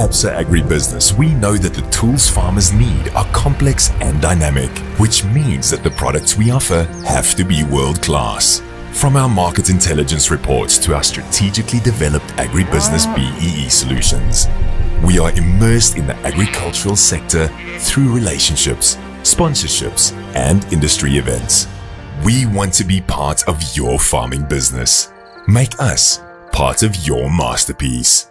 Absa Agribusiness, we know that the tools farmers need are complex and dynamic, which means that the products we offer have to be world-class. From our market intelligence reports to our strategically developed agribusiness BEE solutions, we are immersed in the agricultural sector through relationships, sponsorships, and industry events. We want to be part of your farming business. Make us part of your masterpiece.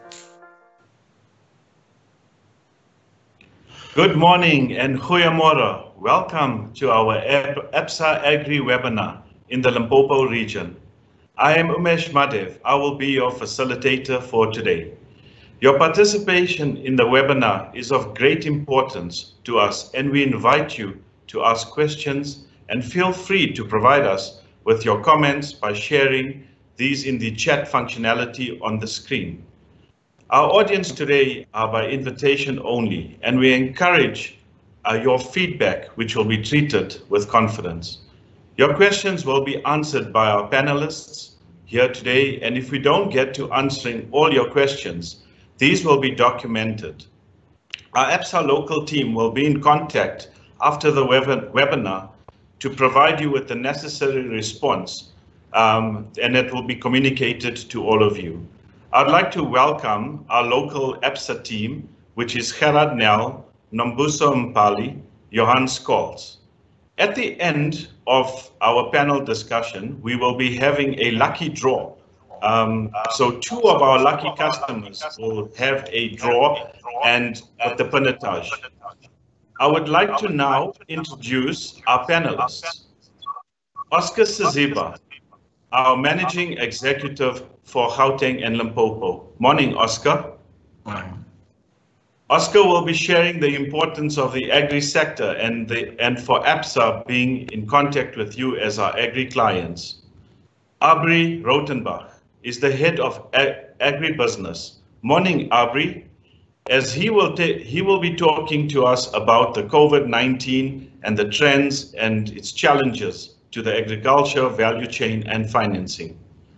Good morning and goeiemorgen. Welcome to our Absa Agri webinar in the Limpopo region. I am Umesh Madhav. I will be your facilitator for today. Your participation in the webinar is of great importance to us, and we invite you to ask questions and feel free to provide us with your comments by sharing these in the chat functionality on the screen. Our audience today are by invitation only, and we encourage your feedback, which will be treated with confidence. Your questions will be answered by our panelists here today, and if we don't get to answering all your questions, these will be documented. Our Absa local team will be in contact after the webinar to provide you with the necessary response, and it will be communicated to all of you. I'd like to welcome our local Absa team, which is Gerard Nel, Nombuso Mpali, Johan Scholz. At the end of our panel discussion, we will be having a lucky draw. So two of our lucky customers will have a draw and with the pinotage. I would like to now introduce our panelists. Oscar Siziba, our Managing Executive for Gauteng and Limpopo. Morning, Oscar. Morning. Oscar will be sharing the importance of the agri sector and for Absa being in contact with you as our agri clients. Aubrey Rotenbach is the head of agribusiness. Morning, Aubrey. As he will be talking to us about the COVID-19 and the trends and its challenges to the agriculture value chain and financing.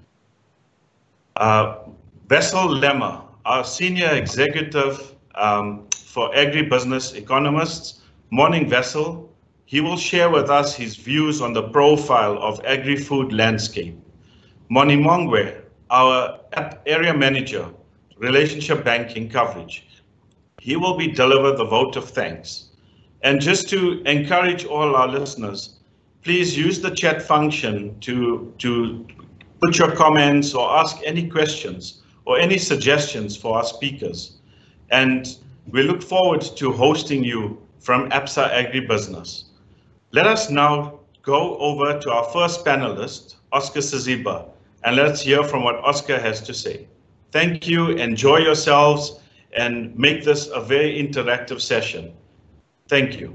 Wessel Lemmer, our senior executive for agribusiness economists. Morning, Wessel. He will share with us his views on the profile of agri-food landscape. Moni Mongwe, our area manager, relationship banking coverage. He will be delivered the vote of thanks. And just to encourage all our listeners, please use the chat function to put your comments or ask any questions or any suggestions for our speakers. And we look forward to hosting you from Absa Agribusiness. Let us now go over to our first panelist, Oscar Siziba, and let's hear from what Oscar has to say. Thank you, enjoy yourselves, and make this a very interactive session. Thank you.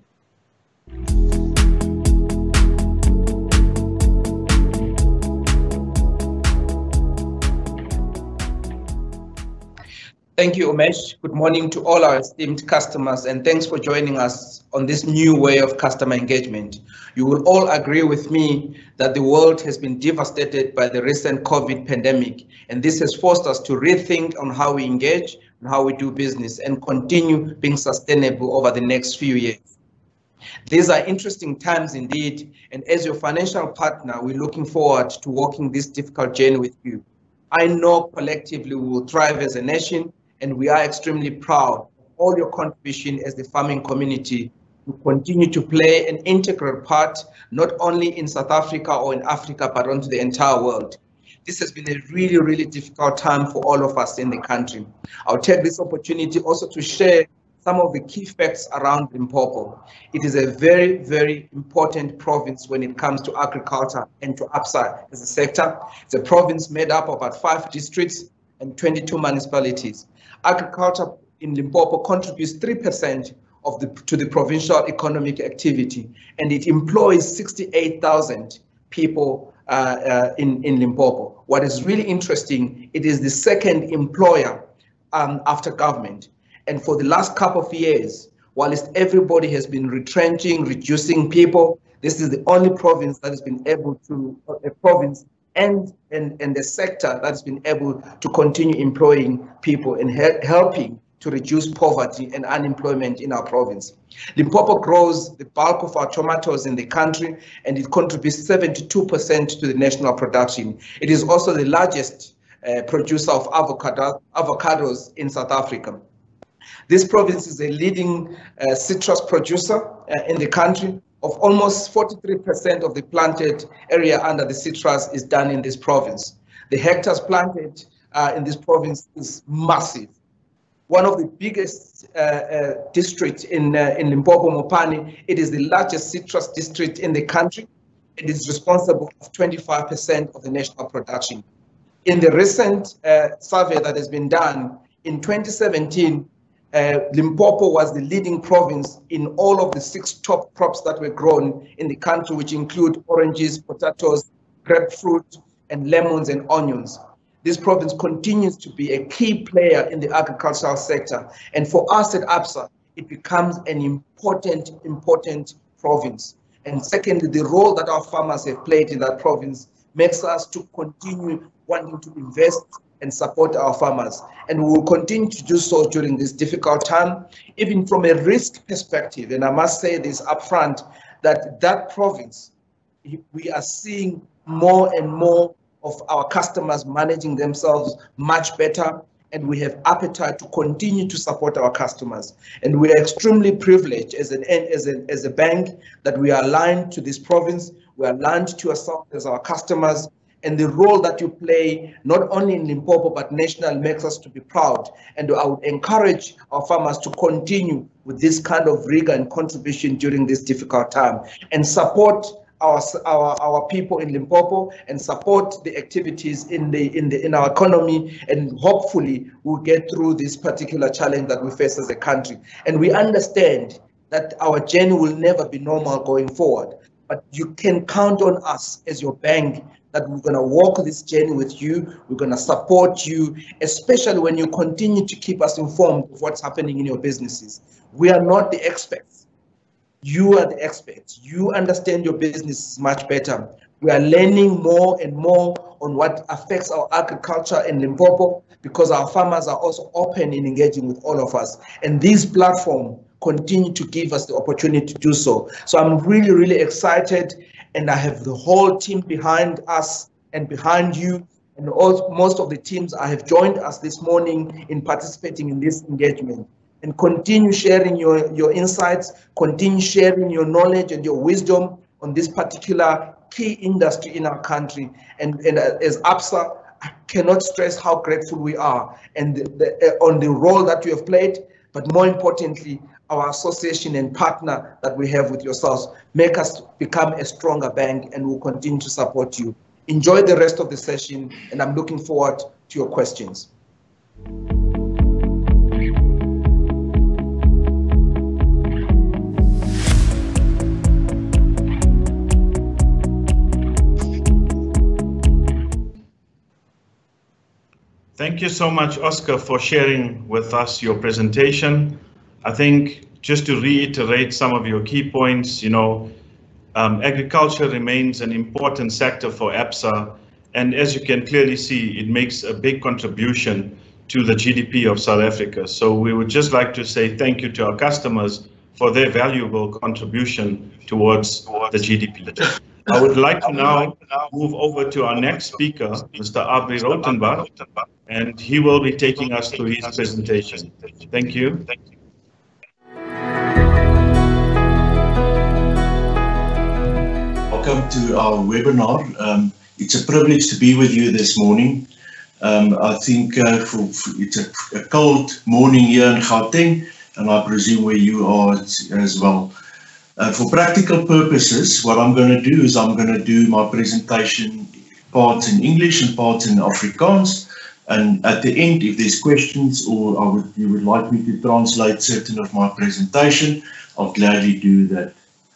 Thank you, Umesh. Good morning to all our esteemed customers, and thanks for joining us on this new way of customer engagement. You will all agree with me that the world has been devastated by the recent COVID pandemic, and this has forced us to rethink on how we engage and how we do business and continue being sustainable over the next few years. These are interesting times indeed, and as your financial partner, we're looking forward to walking this difficult journey with you. I know collectively we will thrive as a nation, and we are extremely proud of all your contribution as the farming community to continue to play an integral part, not only in South Africa or in Africa, but onto the entire world. This has been a really, really difficult time for all of us in the country. I'll take this opportunity also to share some of the key facts around Limpopo. It is a very, very important province when it comes to agriculture and to Absa as a sector. It's a province made up of about 5 districts and 22 municipalities. Agriculture in Limpopo contributes 3% to the provincial economic activity, and it employs 68,000 people in Limpopo. What is really interesting, it is the second employer after government. And for the last couple of years, whilst everybody has been retrenching, reducing people, this is the only province that has been able to, a province and the sector that's been able to continue employing people and helping to reduce poverty and unemployment in our province. Limpopo grows the bulk of our tomatoes in the country, and it contributes 72% to the national production. It is also the largest producer of avocados in South Africa. This province is a leading citrus producer in the country. Of almost 43% of the planted area under the citrus is done in this province. The hectares planted in this province is massive. One of the biggest districts in Limpopo, Mopani. It is the largest citrus district in the country. It is responsible for 25% of the national production. In the recent survey that has been done, in 2017, Limpopo was the leading province in all of the 6 top crops that were grown in the country, which include oranges, potatoes, grapefruit, and lemons and onions. This province continues to be a key player in the agricultural sector. And for us at ABSA, it becomes an important province. And secondly, the role that our farmers have played in that province makes us to continue wanting to invest and support our farmers. And we will continue to do so during this difficult time, even from a risk perspective. And I must say this upfront, that province, we are seeing more and more of our customers managing themselves much better, and we have appetite to continue to support our customers. And we are extremely privileged as a bank that we are aligned to this province, we are aligned to ourselves as our customers, and the role that you play, not only in Limpopo, but national, makes us to be proud. And I would encourage our farmers to continue with this kind of rigor and contribution during this difficult time, and support our people in Limpopo, and support the activities in our economy, and hopefully we'll get through this particular challenge that we face as a country. And we understand that our journey will never be normal going forward, but you can count on us as your bank that we're going to walk this journey with you. We're going to support you, especially when you continue to keep us informed of what's happening in your businesses. We are not the experts. You are the experts. You understand your business much better. We are learning more and more on what affects our agriculture in Limpopo, because our farmers are also open in engaging with all of us. And these platforms continue to give us the opportunity to do so. So I'm really, really excited, and I have the whole team behind us and behind you, and most of the teams have joined us this morning in participating in this engagement. And continue sharing your insights, continue sharing your knowledge and your wisdom on this particular key industry in our country. And as ABSA, I cannot stress how grateful we are and on the role that you have played, but more importantly, our association and partner that we have with yourselves make us become a stronger bank, and we'll continue to support you. Enjoy the rest of the session, and I'm looking forward to your questions. Thank you so much, Oscar, for sharing with us your presentation. I think just to reiterate some of your key points, agriculture remains an important sector for ABSA, and as you can clearly see, it makes a big contribution to the GDP of South Africa. So we would just like to say thank you to our customers for their valuable contribution towards the GDP. I would like to now move over to our next speaker, Mr. Aubrey Rautenbach, and he will be taking us through his presentation. Thank you. Welcome to our webinar. It's a privilege to be with you this morning. I think it's a cold morning here in Gauteng, and I presume where you are as well. For practical purposes, what I'm going to do is I'm going to do my presentation parts in English and parts in Afrikaans. And at the end, if there's questions or you would like me to translate certain of my presentation, I'll gladly do that.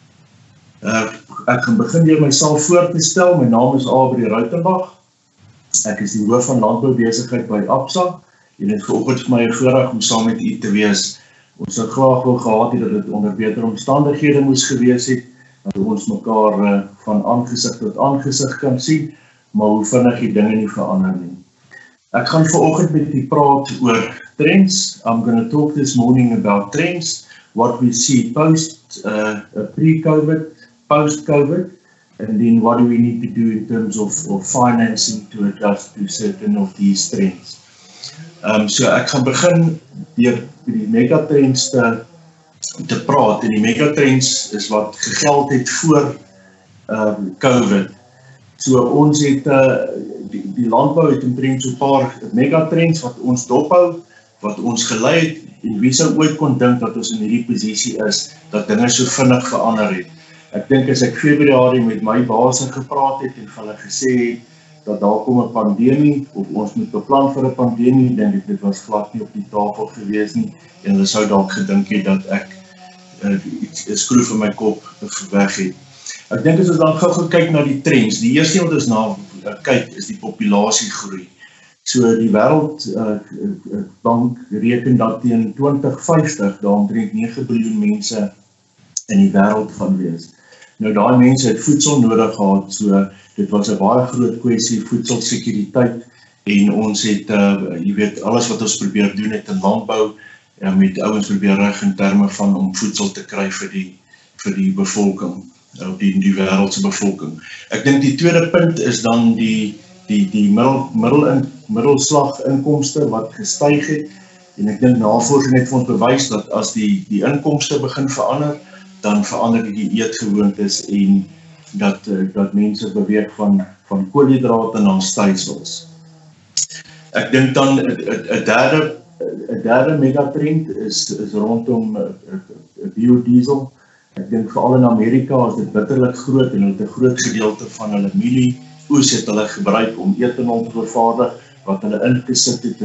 Ek gaan begin deur myself voor te stel. My naam is Aubrey Rautenbach. Ek is die hoof van landboubesigheid by ABSA. En dit vanoggend vir my 'n voorreg om saam met u te wees. Ons sou graag wou gehad het dat dit onder beter omstandighede moes gewees het, dat ons mekaar van aangesig tot aangesig kan sien, maar hoe vinnig die dinge nie verander nie. Ek gaan vanoggend met u praat oor trends. I'm going to talk this morning about trends, what we see pre-COVID, post-COVID, and then what do we need to do in terms of financing to adjust to certain of these trends. So ek gaan begin deur die megatrends te praat, en die megatrends is wat gegeld het voor COVID. So ons het die landbou het omtrent so 'n paar megatrends wat ons dophou, wat ons gelei het, en wie sou ooit kon dink dat ons in hierdie posisie is, dat dinge so vinnig verander het. Ek dink as ek Februarie met my baas gepraat het en hulle gesê het dat daar kom 'n pandemie, of ons moet beplan vir 'n pandemie, dink ek dit was glad nie op die tafel gewees nie, en hulle sou dalk gedink het dat ek 'n skroef in my kop weg het. Ek dink as ons dan gou kyk na die trends, die eerste wat ons na kyk is die populasiegroei. So die Wêreldbank reken dat teen 2050 daar omtrent 9 biljoen mense in die wêreld gaan wees. Nou daai mense het voedsel nodig gehad, so dit was 'n baie groot kwessie, voedselsekuriteit, en ons het, jy weet, alles wat ons probeer doen het in landbou, met ouens probeer reg in terme van om voedsel te kry vir die bevolking, die wêreldse bevolking. Ek dink die tweede punt is dan die middelslaginkomste wat gestyg het, en ek dink navorsing het vir ons bewys dat as die inkomste begin verander, dan verander die eetgewoontes en dat mense beweeg van koolhidrate na stysels. Ek dink dan 'n derde megatrend is rondom biodiesel. Ek dink veral in Amerika is dit bitterlik groot, en hulle het 'n groot gedeelte van hulle mielieoes het hulle gebruik om etanol te vervaardig, wat hulle ingesit het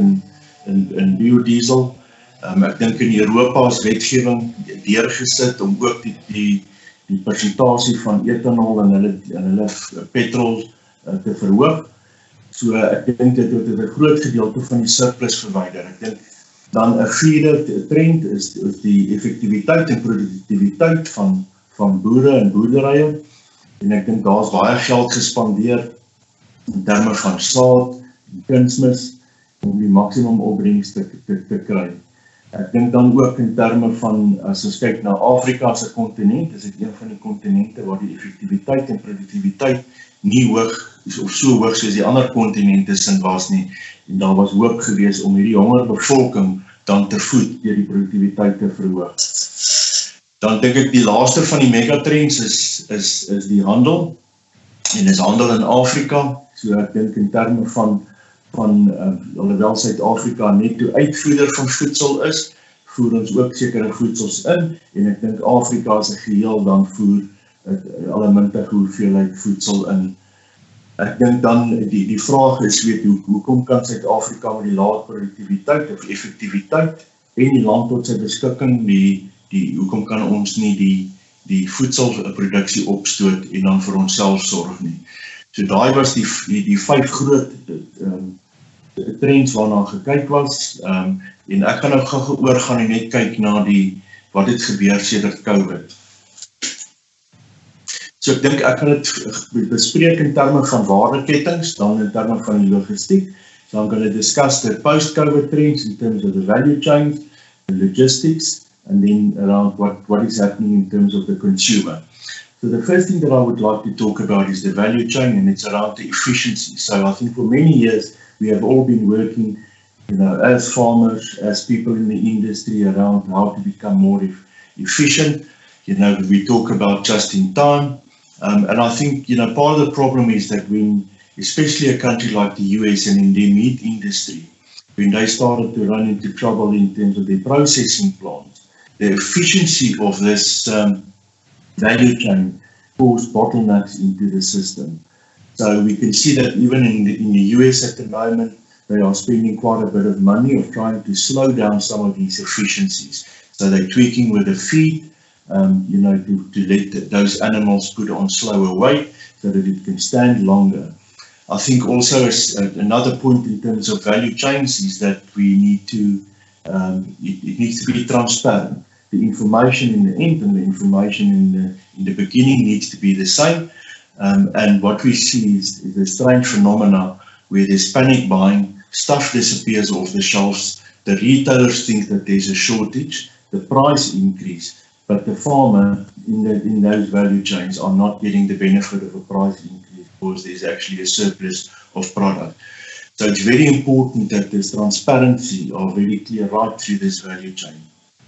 in biodiesel. Ek dink in Europa is wetgewing deurgesit om ook die persentasie van etanol in hulle petrol te verhoog. So ek dink dit het 'n groot gedeelte van die surplus verwyder. Ek dink dan 'n vierde trend is die effektiwiteit en produktiwiteit van boere en boerderye. En ek dink daar's baie geld gespandeer in terme van saad en kunsmis om die maksimum opbrengs te kry. Ek dink dan ook in terme van, as ons kyk na Afrika as 'n kontinent, is dit een van die kontinente waar die effektiwiteit en produktiwiteit nie hoog of so hoog soos die ander kontinente sin was nie. En daar was hoop gewees om hierdie jonger bevolking dan te voed deur die produktiwiteit te verhoog. Dan dink ek die laaste van die megatrends is die handel, en is handel in Afrika. So ek dink in terme van alhoewel Suid-Afrika netto uitvoerder van voedsel is, voer ons ook sekere voedsels in, en ek dink Afrika as 'n geheel dan voer al 'n mintige hoeveelheid voedsel in. Ek dink dan die vraag is, hoekom kan Suid-Afrika met die lae produktiwiteit of effektiwiteit en die land tot sy beskikking, hoekom kan ons nie die voedselproduksie opstoot en dan vir onsself sorg nie. So daai was die 5 groot trends waarna gekyk was, en ek gaan nou gou oorgaan en net kyk na wat het gebeur sedert COVID. So ek dink ek kan dit bespreek in terme van waardekettings, dan in terme van die logistiek. So I'm going to discuss the post-COVID trends in terms of the value chain, the logistics, and then around what is happening in terms of the consumer. So the first thing that I would like to talk about is the value chain, and it's around the efficiency. So I think for many years we have all been working, as farmers, as people in the industry, around how to become more efficient. We talk about just in time, and I think part of the problem is that when, especially a country like the US and in their meat industry, when they started to run into trouble in terms of their processing plants, the efficiency of this value chain caused bottlenecks into the system. So we can see that even in the US at the moment, they are spending quite a bit of money of trying to slow down some of these efficiencies. So they're tweaking with the feed, to let those animals put on slower weight so that it can stand longer. I think also another point in terms of value chains is that we need to, it needs to be transparent. The information in the end and the information in the beginning needs to be the same. And what we see is the strange phenomena where there's panic buying, stuff disappears off the shelves, The retailers think that there's a shortage, the price increase, but the farmer in those value chains are not getting the benefit of a price increase because there's actually a surplus of product. So it's very important that there's transparency are very clear right through this value chain.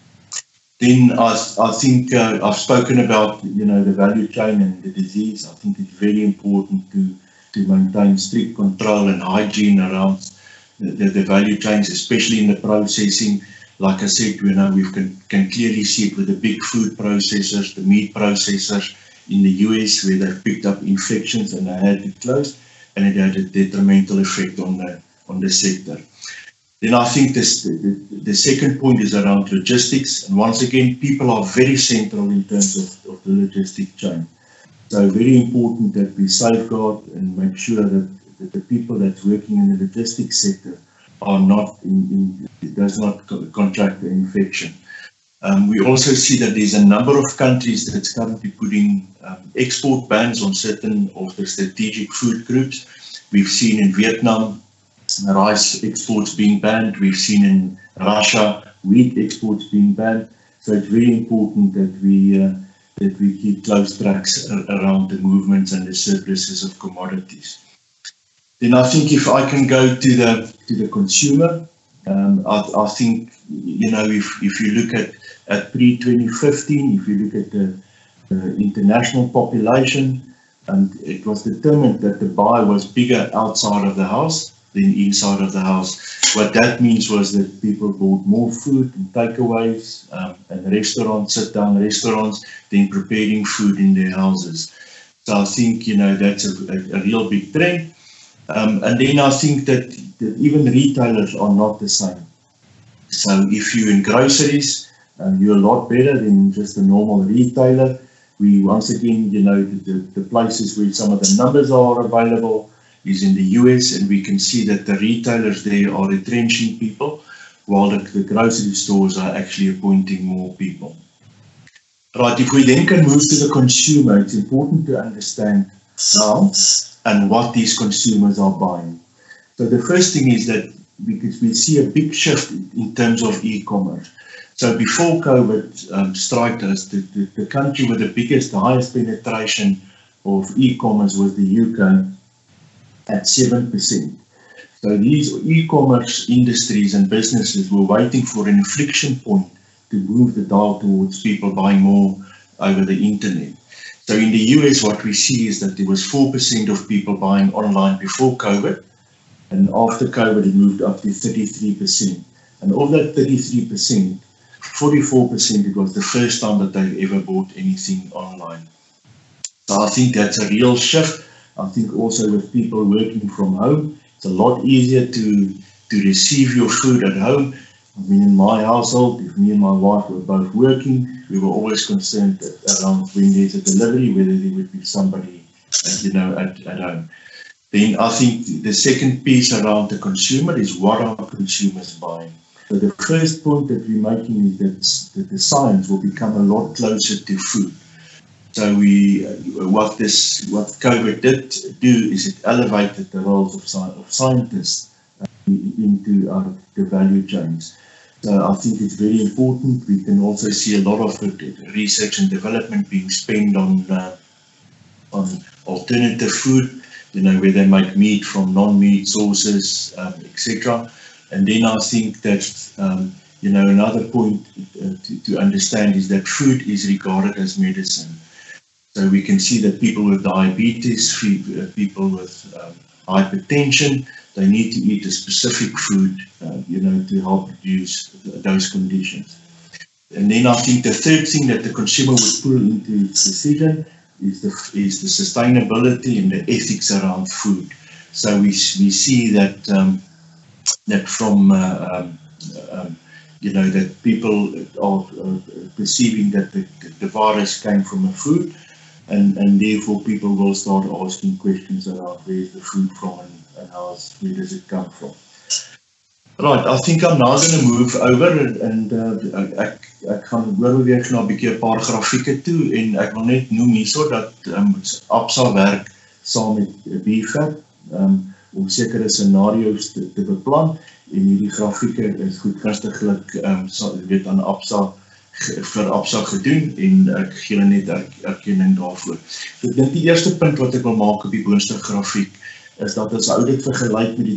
Then I think I've spoken about, the value chain and the disease. I think it's very important to maintain strict control and hygiene around the value chains, especially in the processing. Like I said, we can clearly see it with the big food processors, the meat processors in the US, where they've picked up infections and they had to close, and it had a detrimental effect on the sector. Then I think the second point is around logistics, and once again, people are very central in terms of the logistic chain. So very important that we safeguard and make sure that the people that's working in the logistics sector are not does not contract the infection. We also see that there's a number of countries that's currently putting export bans on certain of the strategic food groups. We've seen in Vietnam rice exports being banned. We've seen in Russia wheat exports being banned. So it's very important that we keep close tracks around the movements and the surpluses of commodities. Then I think if I can go to the consumer, I think if you look at pre-2015, if you look at the international population, it was determined that the buy was bigger outside of the house than inside of the house. What that means was that people bought more food and takeaways and restaurants, sit-down restaurants, than preparing food in their houses. So I think that's a real big trend. And then I think that even retailers are not the same. So if you're in groceries, you're a lot better than just a normal retailer. We once again, the places where some of the numbers are available is in the US, and we can see that the retailers there are retrenching people, while the grocery stores are actually appointing more people. Right, if we then can move to the consumer, it's important to understand how and what these consumers are buying. So the first thing is that because we see a big shift in terms of e-commerce. So before COVID struck us, the country with the highest penetration of e-commerce was the UK at 7%. So these e-commerce industries and businesses were waiting for an inflection point to move the dial towards people buying more over the internet. So in the US, what we see is that there was 4% of people buying online before COVID, and after COVID it moved up to 33%. And of that 33%, 44% it was the first time that they've ever bought anything online. So I think that's a real shift. I think also with people working from home, it's a lot easier to receive your food at home. I mean, in my household, if me and my wife were both working, we were always concerned around when there's a delivery, whether there would be somebody, at home. Then I think the second piece around the consumer is what are consumers buying. So the first point that we're making is that the science will become a lot closer to food. So what COVID did do is it elevated the roles of scientists into the value chains. So I think it's very important. We can also see a lot of research and development being spent on alternative food, where they make meat from non-meat sources, etc. And then I think that another point to understand is that food is regarded as medicine. So we can see that people with diabetes, people with hypertension, they need to eat a specific food, to help reduce those conditions. And then I think the third thing that the consumer would pull into its decision is the sustainability and the ethics around food. So we see that from that people are perceiving that the virus came from a food, and therefore people will start asking questions around where's the food from and where does it come from. Right, I think I'm now going to move over and ek gaan oorweeg na 'n bietjie 'n paar grafieke toe, en ek wil net noem hierso dat Absa werk saam met BFAP om sekere scenario's te beplan. en hierdie grafieke is goedgunstiglik weet aan vir Absa gedoen en ek gee hulle net erkenning daarvoor. So ek dink die eerste punt wat ek wil maak op die boonste grafiek is dat as ou dit vergelyk met die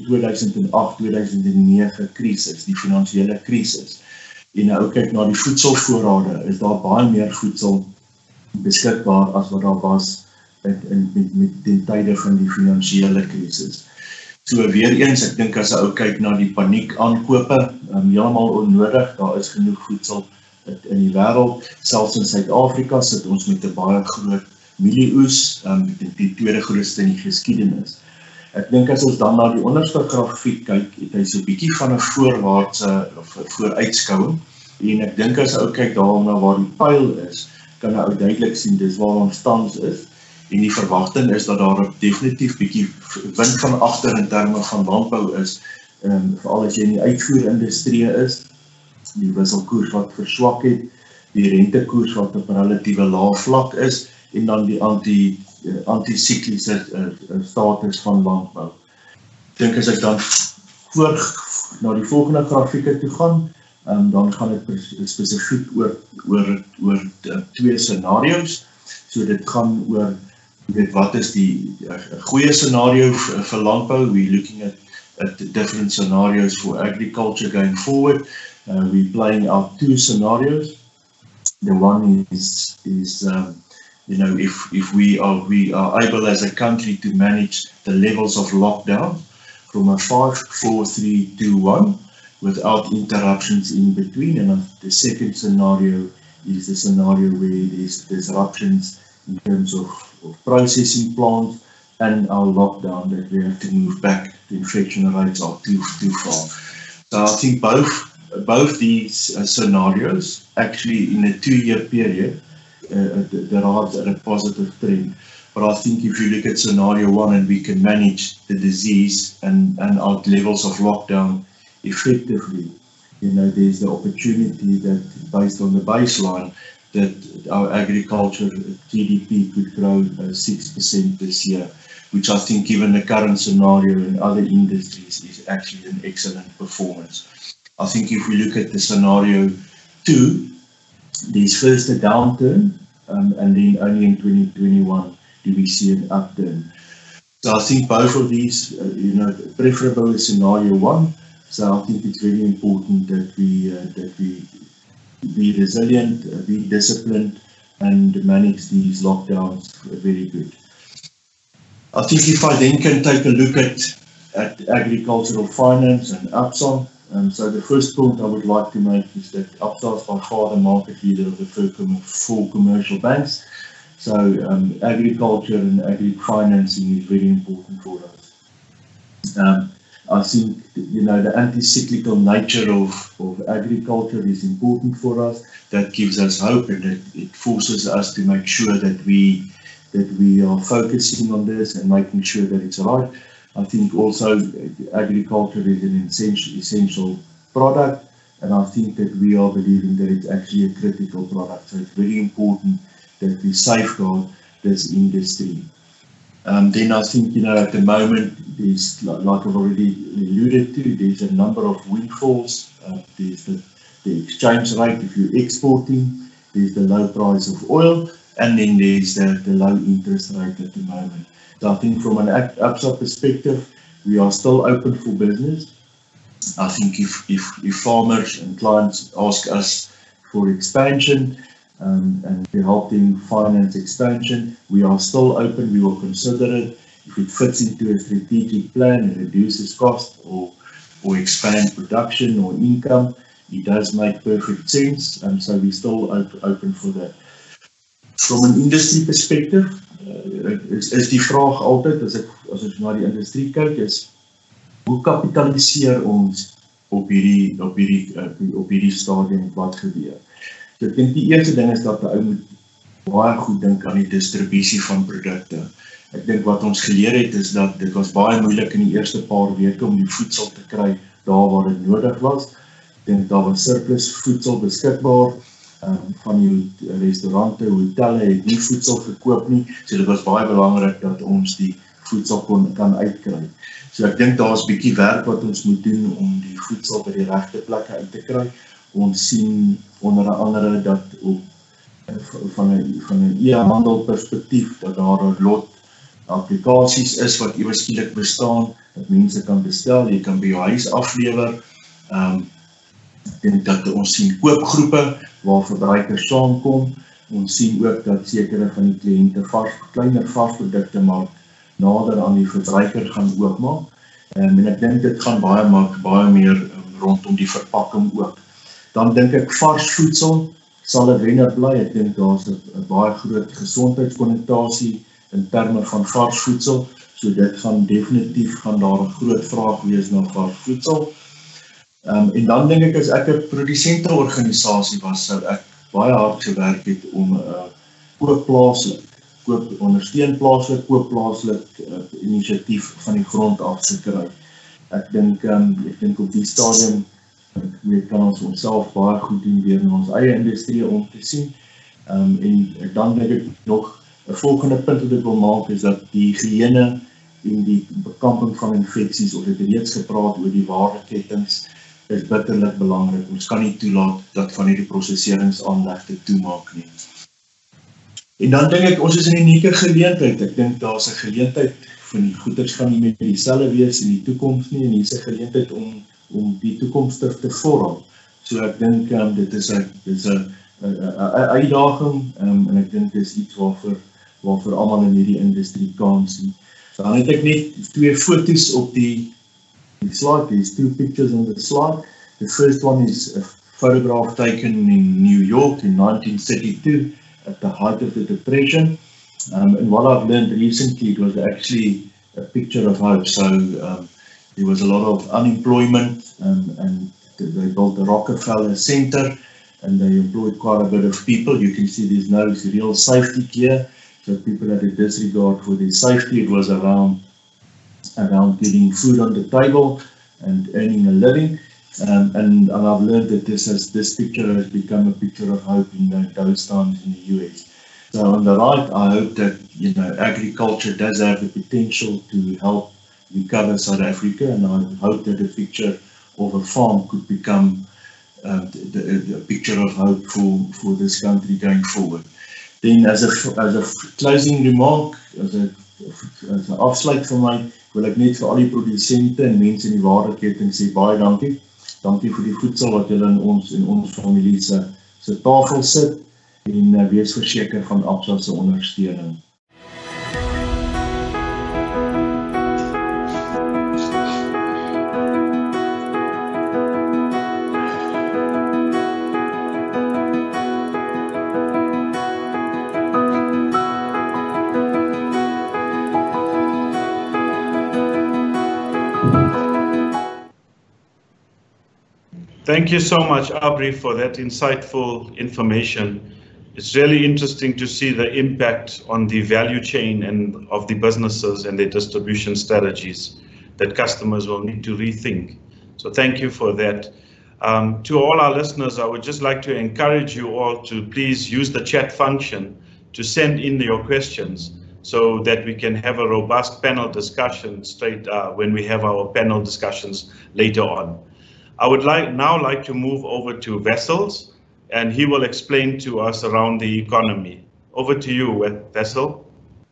2008-2009 krisis, die finansiële krisis, en nou kyk na die voedselvoorrade, is daar baie meer voedsel beskikbaar as wat daar was met die tye van die finansiële krisis. So weer eens, ek dink as 'n ou kyk na die paniek aankope, heeltemal onnodig, daar is genoeg voedsel in die wêreld, selfs in Suid-Afrika sit ons met 'n baie groot mielieoes, die tweede grootste in die geskiedenis. Ek dink as ons dan na die onderste grafiek kyk, het hy so 'n bietjie van 'n voorwaartse vooruitskouing, en ek dink as ou kyk daarna waar die pyl is, kan ou duidelik sien dis waar ons tans is, en die verwagting is dat daar definitief bietjie wind van agter in terme van landbou is, veral as jy in die uitvoerindustrie is, die wisselkoers wat verswak het, die rentekoers wat op 'n relatiewe lae vlak is, en dan die anti-sikliese status van landbou. Ek dink as ek dan na die volgende grafieke toe gaan, dan gaan dit spesifiek oor twee scenario's. So dit gaan oor wat is die goeie scenario vir landbou. We're looking at the different scenarios for agriculture going forward. We're playing out two scenarios. The one is you know, if we are able as a country to manage the levels of lockdown from a 5, 4, 3, 2, 1 without interruptions in between. And the second scenario is the scenario where there's disruptions in terms of processing plants and our lockdown, that we have to move back. The infection rates are too far. So I think both these scenarios, actually in a 2-year period, there are a positive trend. But I think if you look at scenario 1 and we can manage the disease and our levels of lockdown effectively, you know, there's the opportunity that based on the baseline that our agriculture GDP could grow 6% this year, which I think given the current scenario in other industries is actually an excellent performance. I think if we look at the scenario 2, there's first a downturn, and then only in 2021 do we see an upturn. So I think both of these, you know, preferable is scenario 1. So I think it's very important that we be resilient, be disciplined, and manage these lockdowns very good. I think if I then can take a look at agricultural finance and Absa. So the first point I would like to make is that Absa is by far the market leader of the 4 commercial banks. So agriculture and agri-financing is very important for us. I think, you know, the anti-cyclical nature of agriculture is important for us. That gives us hope, and it forces us to make sure that we are focusing on this and making sure that it's right. I think also agriculture is an essential product, and I think that we are believing that it's actually a critical product. So it's very important that we safeguard this industry. Then I think, you know, at the moment, there's, like I've already alluded to, there's a number of windfalls. There's the exchange rate if you're exporting, there's the low price of oil, and then there's the low interest rate at the moment. So I think from an Absa perspective, we are still open for business. I think if farmers and clients ask us for expansion and to help them finance expansion, we are still open. We will consider it. If it fits into a strategic plan and reduces cost or expand production or income, it does make perfect sense. And so we're still open for that. From an industry perspective, is die vraag altyd, as ek na die industrie kyk, is hoe kapitaliseer ons op hierdie stadium wat gebeur. So ek dink die eerste ding is dat ou moet baie goed dink aan die distribusie van produkte. Ek dink wat ons geleer het is dat dit was baie moeilik in die eerste paar weke om die voedsel te kry daar waar dit nodig was. Ek dink daar was surplus voedsel beskikbaar. Van die restaurante, hotelle het nie voedsel gekoop nie, so dit was baie belangrik dat ons die voedsel kan uitkry. So ek dink daar's 'n bietjie werk wat ons moet doen om die voedsel by die regte plekke uit te kry. Ons sien onder andere dat op van 'n e-handel perspektief dat daar 'n lot applikasies is wat ewe skielik bestaan, dat mense kan bestel, jy kan by jou huis aflewer. Ek dink dat ons sien koopgroepe waar verbruikers saamkom. Ons sien ook dat sekere van die kliënte kleiner varsprodukte maar nader aan die verbruiker gaan oopmaak. En ek dink dit gaan baie meer rondom die verpakking ook. Dan dink ek vars voedsel sal 'n wenner bly. Ek dink daar's 'n baie groot gesondheidskonnotasie in terme van vars voedsel. So dit gaan definitief daar 'n groot vraag wees na vars voedsel. En dan dink ek as ek 'n produsenteorganisasie was, sou ek baie hard gewerk het om koop plaaslik, ondersteun plaaslik, koop plaaslik inisiatief van die grond af te kry. Ek dink op die stadium kan ons onsself baie goed doen deur in ons eie industrie om te sien. En dan dink ek nog 'n volgende punt wat ek wil maak is dat die higiëne en die bekamping van infeksies, of dit reeds gepraat oor die waardeketings, is bitterlik belangrik. Ons kan nie toelaat dat van hierdie prosesseringsaanlegte toemaak nie. En dan dink ek ons is in 'n unieke geleentheid. Ek dink daar's 'n geleentheid van die goeders gaan nie meer dieselfde wees in die toekoms nie, en hier's 'n geleentheid om die toekoms te vorm. So ek dink dit is 'n uitdaging, en ek dink dit is iets waarvoor almal in hierdie industrie kan sien. So dan het ek net 2 foto's op die slide. There's 2 pictures on the slide. The first one is a photograph taken in New York in 1932 at the height of the Depression. And what I've learned recently, it was actually a picture of hope. So there was a lot of unemployment, and they built the Rockefeller Center, and they employed quite a bit of people. You can see there's no real safety gear, so people had a disregard for their safety. It was around getting food on the table and earning a living. And I've learned that this picture has become a picture of hope in those times in the US. So on the right, I hope that agriculture does have the potential to help recover South Africa, and I hope that a picture of a farm could become the picture of hope for this country going forward. Then as a closing remark, as 'n afsluit van my, wil ek net vir al die produsente en mense in die waardeketting sê baie dankie. Dankie vir die voedsel wat julle in ons familie se tafel sit, en wees verseker van Absa se ondersteuning. Thank you so much, Aubrey, for that insightful information. It's really interesting to see the impact on the value chain and of the businesses and their distribution strategies that customers will need to rethink. So thank you for that. To all our listeners, I would just like to encourage you all to please use the chat function to send in your questions so that we can have a robust panel discussion when we have our panel discussions later on. I would now like to move over to Wessels, and he will explain to us around the economy. Over to you, Wessel.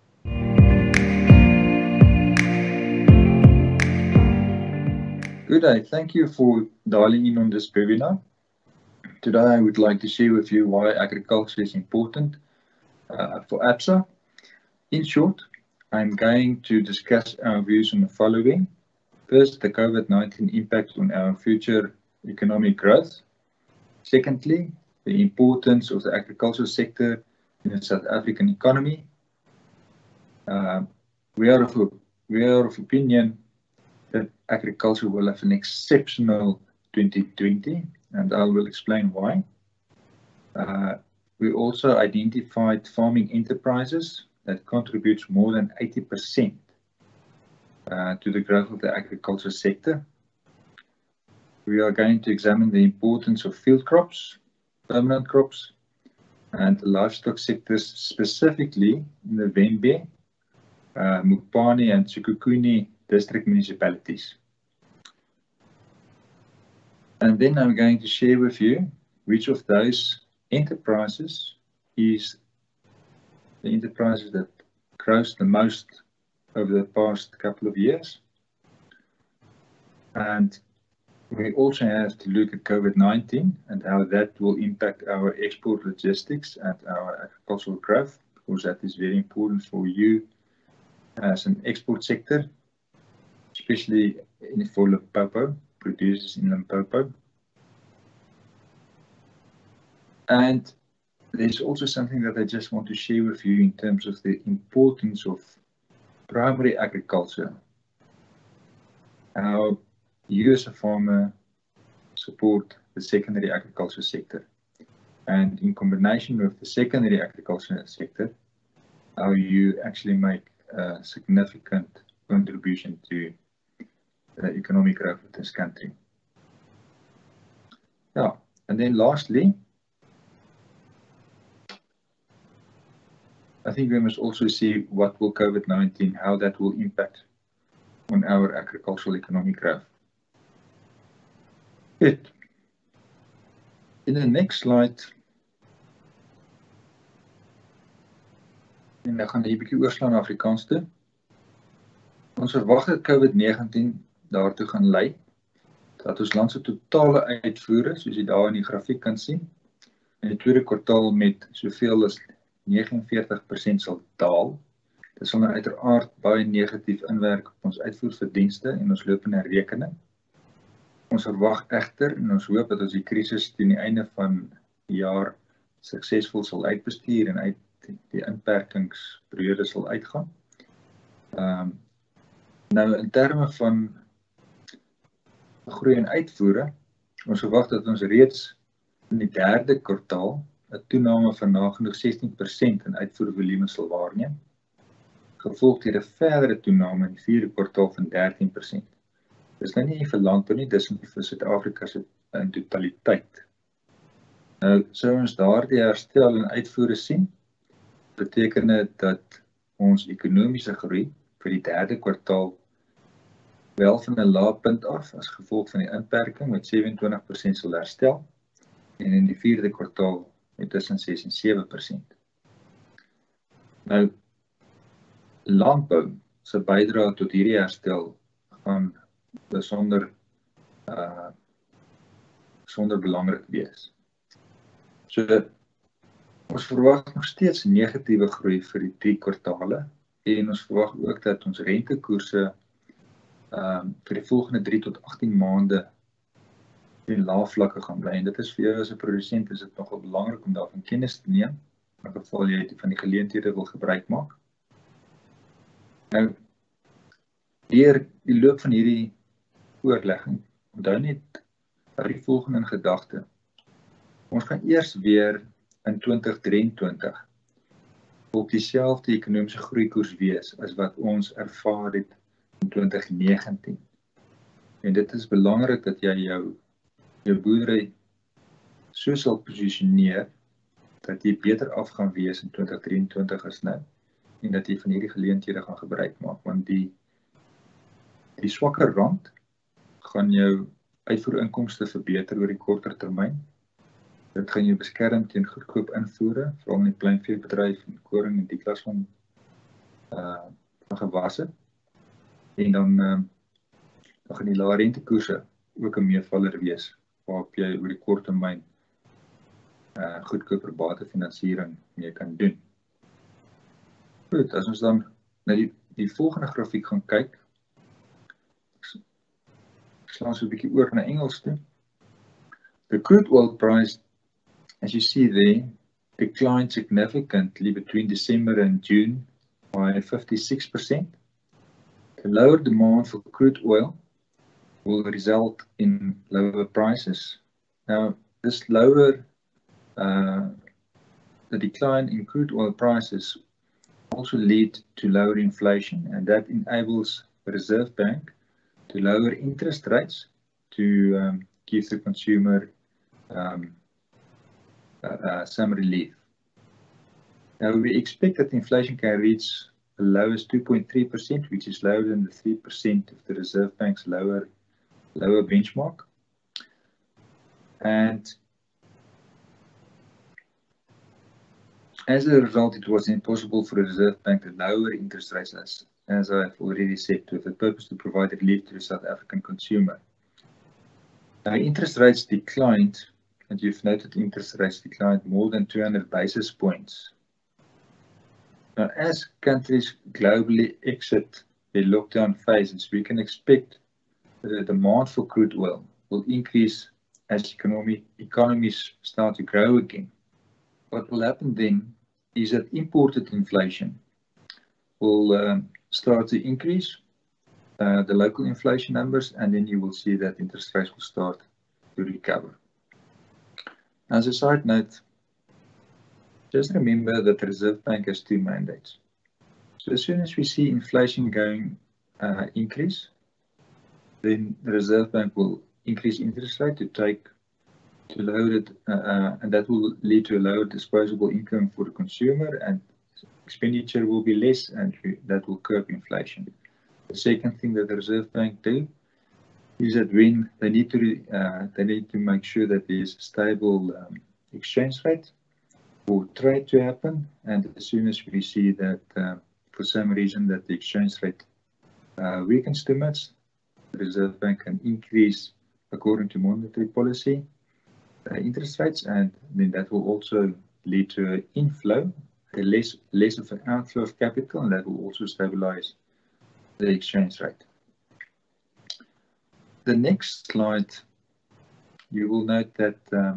Good day. Thank you for dialing in on this webinar. Today I would like to share with you why agriculture is important for Absa. In short, I'm going to discuss our views on the following. First, the COVID-19 impact on our future economic growth. Secondly, the importance of the agricultural sector in the South African economy. We are of opinion that agriculture will have an exceptional 2020, and I will explain why. We also identified farming enterprises that contributes more than 80% to the growth of the agriculture sector. We are going to examine the importance of field crops, permanent crops, and the livestock sectors, specifically in the Wembe, Mopani and Sekhukhune district municipalities. And then I'm going to share with you which of those enterprises is the enterprises that grows the most over the past couple of years. And we also have to look at COVID-19 and how that will impact our export logistics and our agricultural growth, because that is very important for you as an export sector, especially for Limpopo, producers in Limpopo. And there's also something that I just want to share with you in terms of the importance of primary agriculture. How you as a farmer support the secondary agriculture sector. And in combination with the secondary agriculture sector, how you actually make a significant contribution to the economic growth of this country. Yeah, and then lastly, I think we must also see what will COVID-19, how that will impact on our agricultural economic growth. Good. In the next slide, en dan gaan we 'n bietjie oorslaan na Afrikaans toe. Ons verwag dat COVID-19 daartoe gaan lei dat ons land se totale uitvoere, soos jy daar in die grafiek kan sien, in die tweede kwartaal met soveel as 49% sal daal. Dit sal nou uiteraard baie negatief inwerk op ons uitvoerverdienste en ons lopende rekening. Ons verwag egter en ons hoop dat ons die krisis teen die einde van die jaar suksesvol sal uitbestuur en uit die inperkingsperiode sal uitgaan. Nou in terme van groei en uitvoere, ons verwag dat ons reeds in die derde kwartaal 'n toename van nagenoeg 16% in uitvoervolume sal waarneem, gevolg deur 'n verdere toename in die vierde kwartaal van 13%. Dis nou nie vir landbou nie, dis vir Suid-Afrika se in totaliteit. Nou, sou ons daardie herstel in uitvoere sien, beteken dit dat ons ekonomiese groei vir die derde kwartaal wel van 'n laagpunt af as gevolg van die inperking met 27% sal herstel en in die vierde kwartaal met tussen 6 en 7%. Nou, landbou se bydrae tot hierdie herstel gaan besonder belangrik wees. So, ons verwag nog steeds negatiewe groei vir die 3 kwartale en ons verwag ook dat ons rentekoerse vir die volgende 3 tot 18 maande in lae vlakke gaan bly. En dit is vir jou as 'n produsent is dit nogal belangrik om daarvan kennis te neem, in geval jy van die geleenthede wil gebruik maak. Nou, deur die loop van hierdie oorlegging, onthou net die volgende in gedagte. Ons gaan eers weer in 2023 op dieselfde ekonomiese groeikoers wees as wat ons ervaar het in 2019. En dit is belangrik dat jy jou boerdery so sal posisioneer dat jy beter af gaan wees in 2023 as nou en dat jy van hierdie geleenthede gaan gebruik maak, want die swakker rand gaan jou uitvoerinkomste verbeter oor die korter termyn. Dit gaan jou beskerm teen goedkoop invoere, veral in die kleinveebedryf en koring en die klas van gewasse. En dan gaan die lae rentekoerse ook 'n meevaller wees waarop jy oor die kort termyn goedkoper batefinansiering mee kan doen. Goed, as ons dan na die volgende grafiek gaan kyk, slaan so 'n bietjie oor na Engels toe. The crude oil price, as you see there, declined significantly between December and June by 56%. The lower demand for crude oil will result in lower prices. Now, this lower, the decline in crude oil prices also lead to lower inflation, and that enables the Reserve Bank to lower interest rates to give the consumer some relief. Now, we expect that inflation can reach low as 2.3%, which is lower than the 3% of the Reserve Bank's lower benchmark. And as a result, it was impossible for the Reserve Bank to lower interest rates, as I've already said, with the purpose to provide relief to the South African consumer. Now, interest rates declined, and you've noted interest rates declined more than 200 basis points. Now, as countries globally exit their lockdown phases, we can expect the demand for crude oil will increase as economies start to grow again. What will happen then is that imported inflation will start to increase, the local inflation numbers, and then you will see that interest rates will start to recover. As a side note, just remember that the Reserve Bank has two mandates. So as soon as we see inflation going increase, then the Reserve Bank will increase interest rate to lower it, and that will lead to a lower disposable income for the consumer, and expenditure will be less, and that will curb inflation. The second thing that the Reserve Bank do is that when they need to make sure that there is a stable exchange rate for trade to happen, and as soon as we see that for some reason that the exchange rate weakens too much, the Reserve Bank can increase, according to monetary policy, interest rates, and then that will also lead to an inflow, less of an outflow of capital, and that will also stabilize the exchange rate. The next slide, you will note that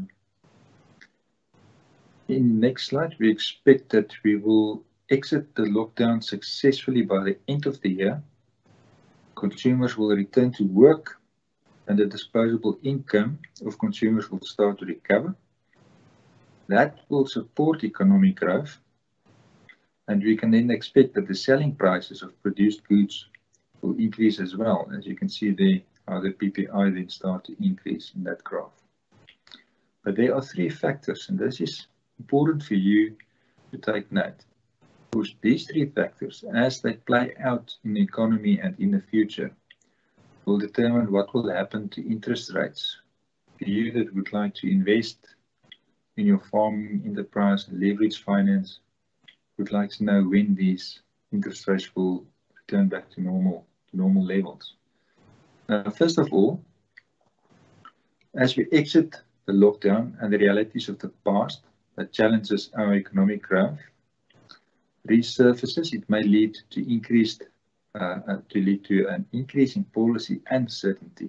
in the next slide, we expect that we will exit the lockdown successfully by the end of the year. Consumers will return to work, and the disposable income of consumers will start to recover. That will support economic growth, and we can then expect that the selling prices of produced goods will increase as well. As you can see there, how the PPI then start to increase in that graph. But there are three factors, and this is important for you to take note. Because these three factors, as they play out in the economy and in the future, will determine what will happen to interest rates. For you that would like to invest in your farming enterprise and leverage finance, would like to know when these interest rates will return back to normal levels. First of all, as we exit the lockdown and the realities of the past that challenges our economic growth resurfaces, it may lead to an increase in policy uncertainty.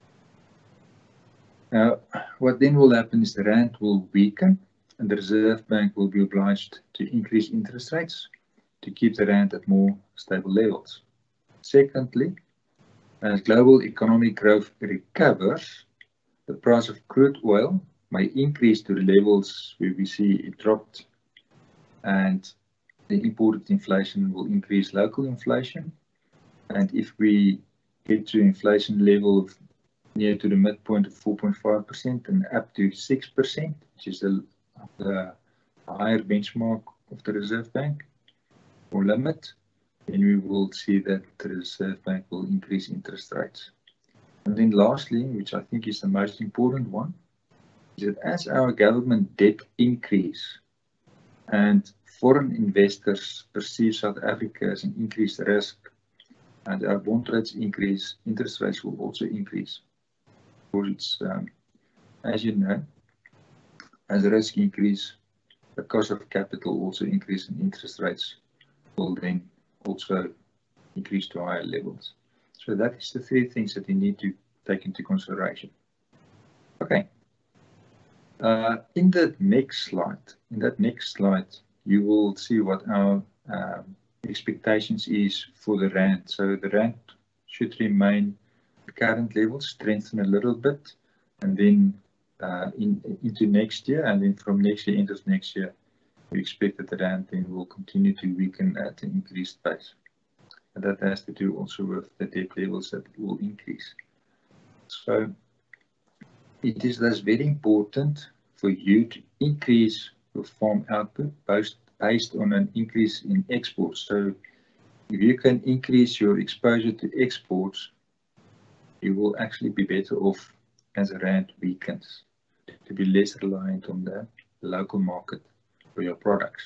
Now, what then will happen is the rand will weaken, and the Reserve Bank will be obliged to increase interest rates to keep the rand at more stable levels. Secondly, as global economic growth recovers, the price of crude oil may increase to the levels where we see it dropped, and the imported inflation will increase local inflation. And if we get to inflation level of near to the midpoint of 4.5% and up to 6%, which is the higher benchmark of the Reserve Bank or limit, then we will see that the Reserve Bank will increase interest rates. And then lastly, which I think is the most important one, is that as our government debt increase and foreign investors perceive South Africa as an increased risk, and our bond rates increase, interest rates will also increase. Because it's, as you know, as the risk increase, the cost of capital also increase, and interest rates will then also increase to higher levels. So that is the three things that you need to take into consideration. Okay. In that next slide, you will see what our expectations is for the rand. So the rand should remain the current levels, strengthen a little bit, and then into next year, and then from next year, end of next year, we expect that the rand then will continue to weaken at an increased pace. And that has to do also with the debt levels that will increase. So it is thus very important for you to increase your farm output based on an increase in exports. So if you can increase your exposure to exports, you will actually be better off as a rand weakens, to be less reliant on the local market for your products.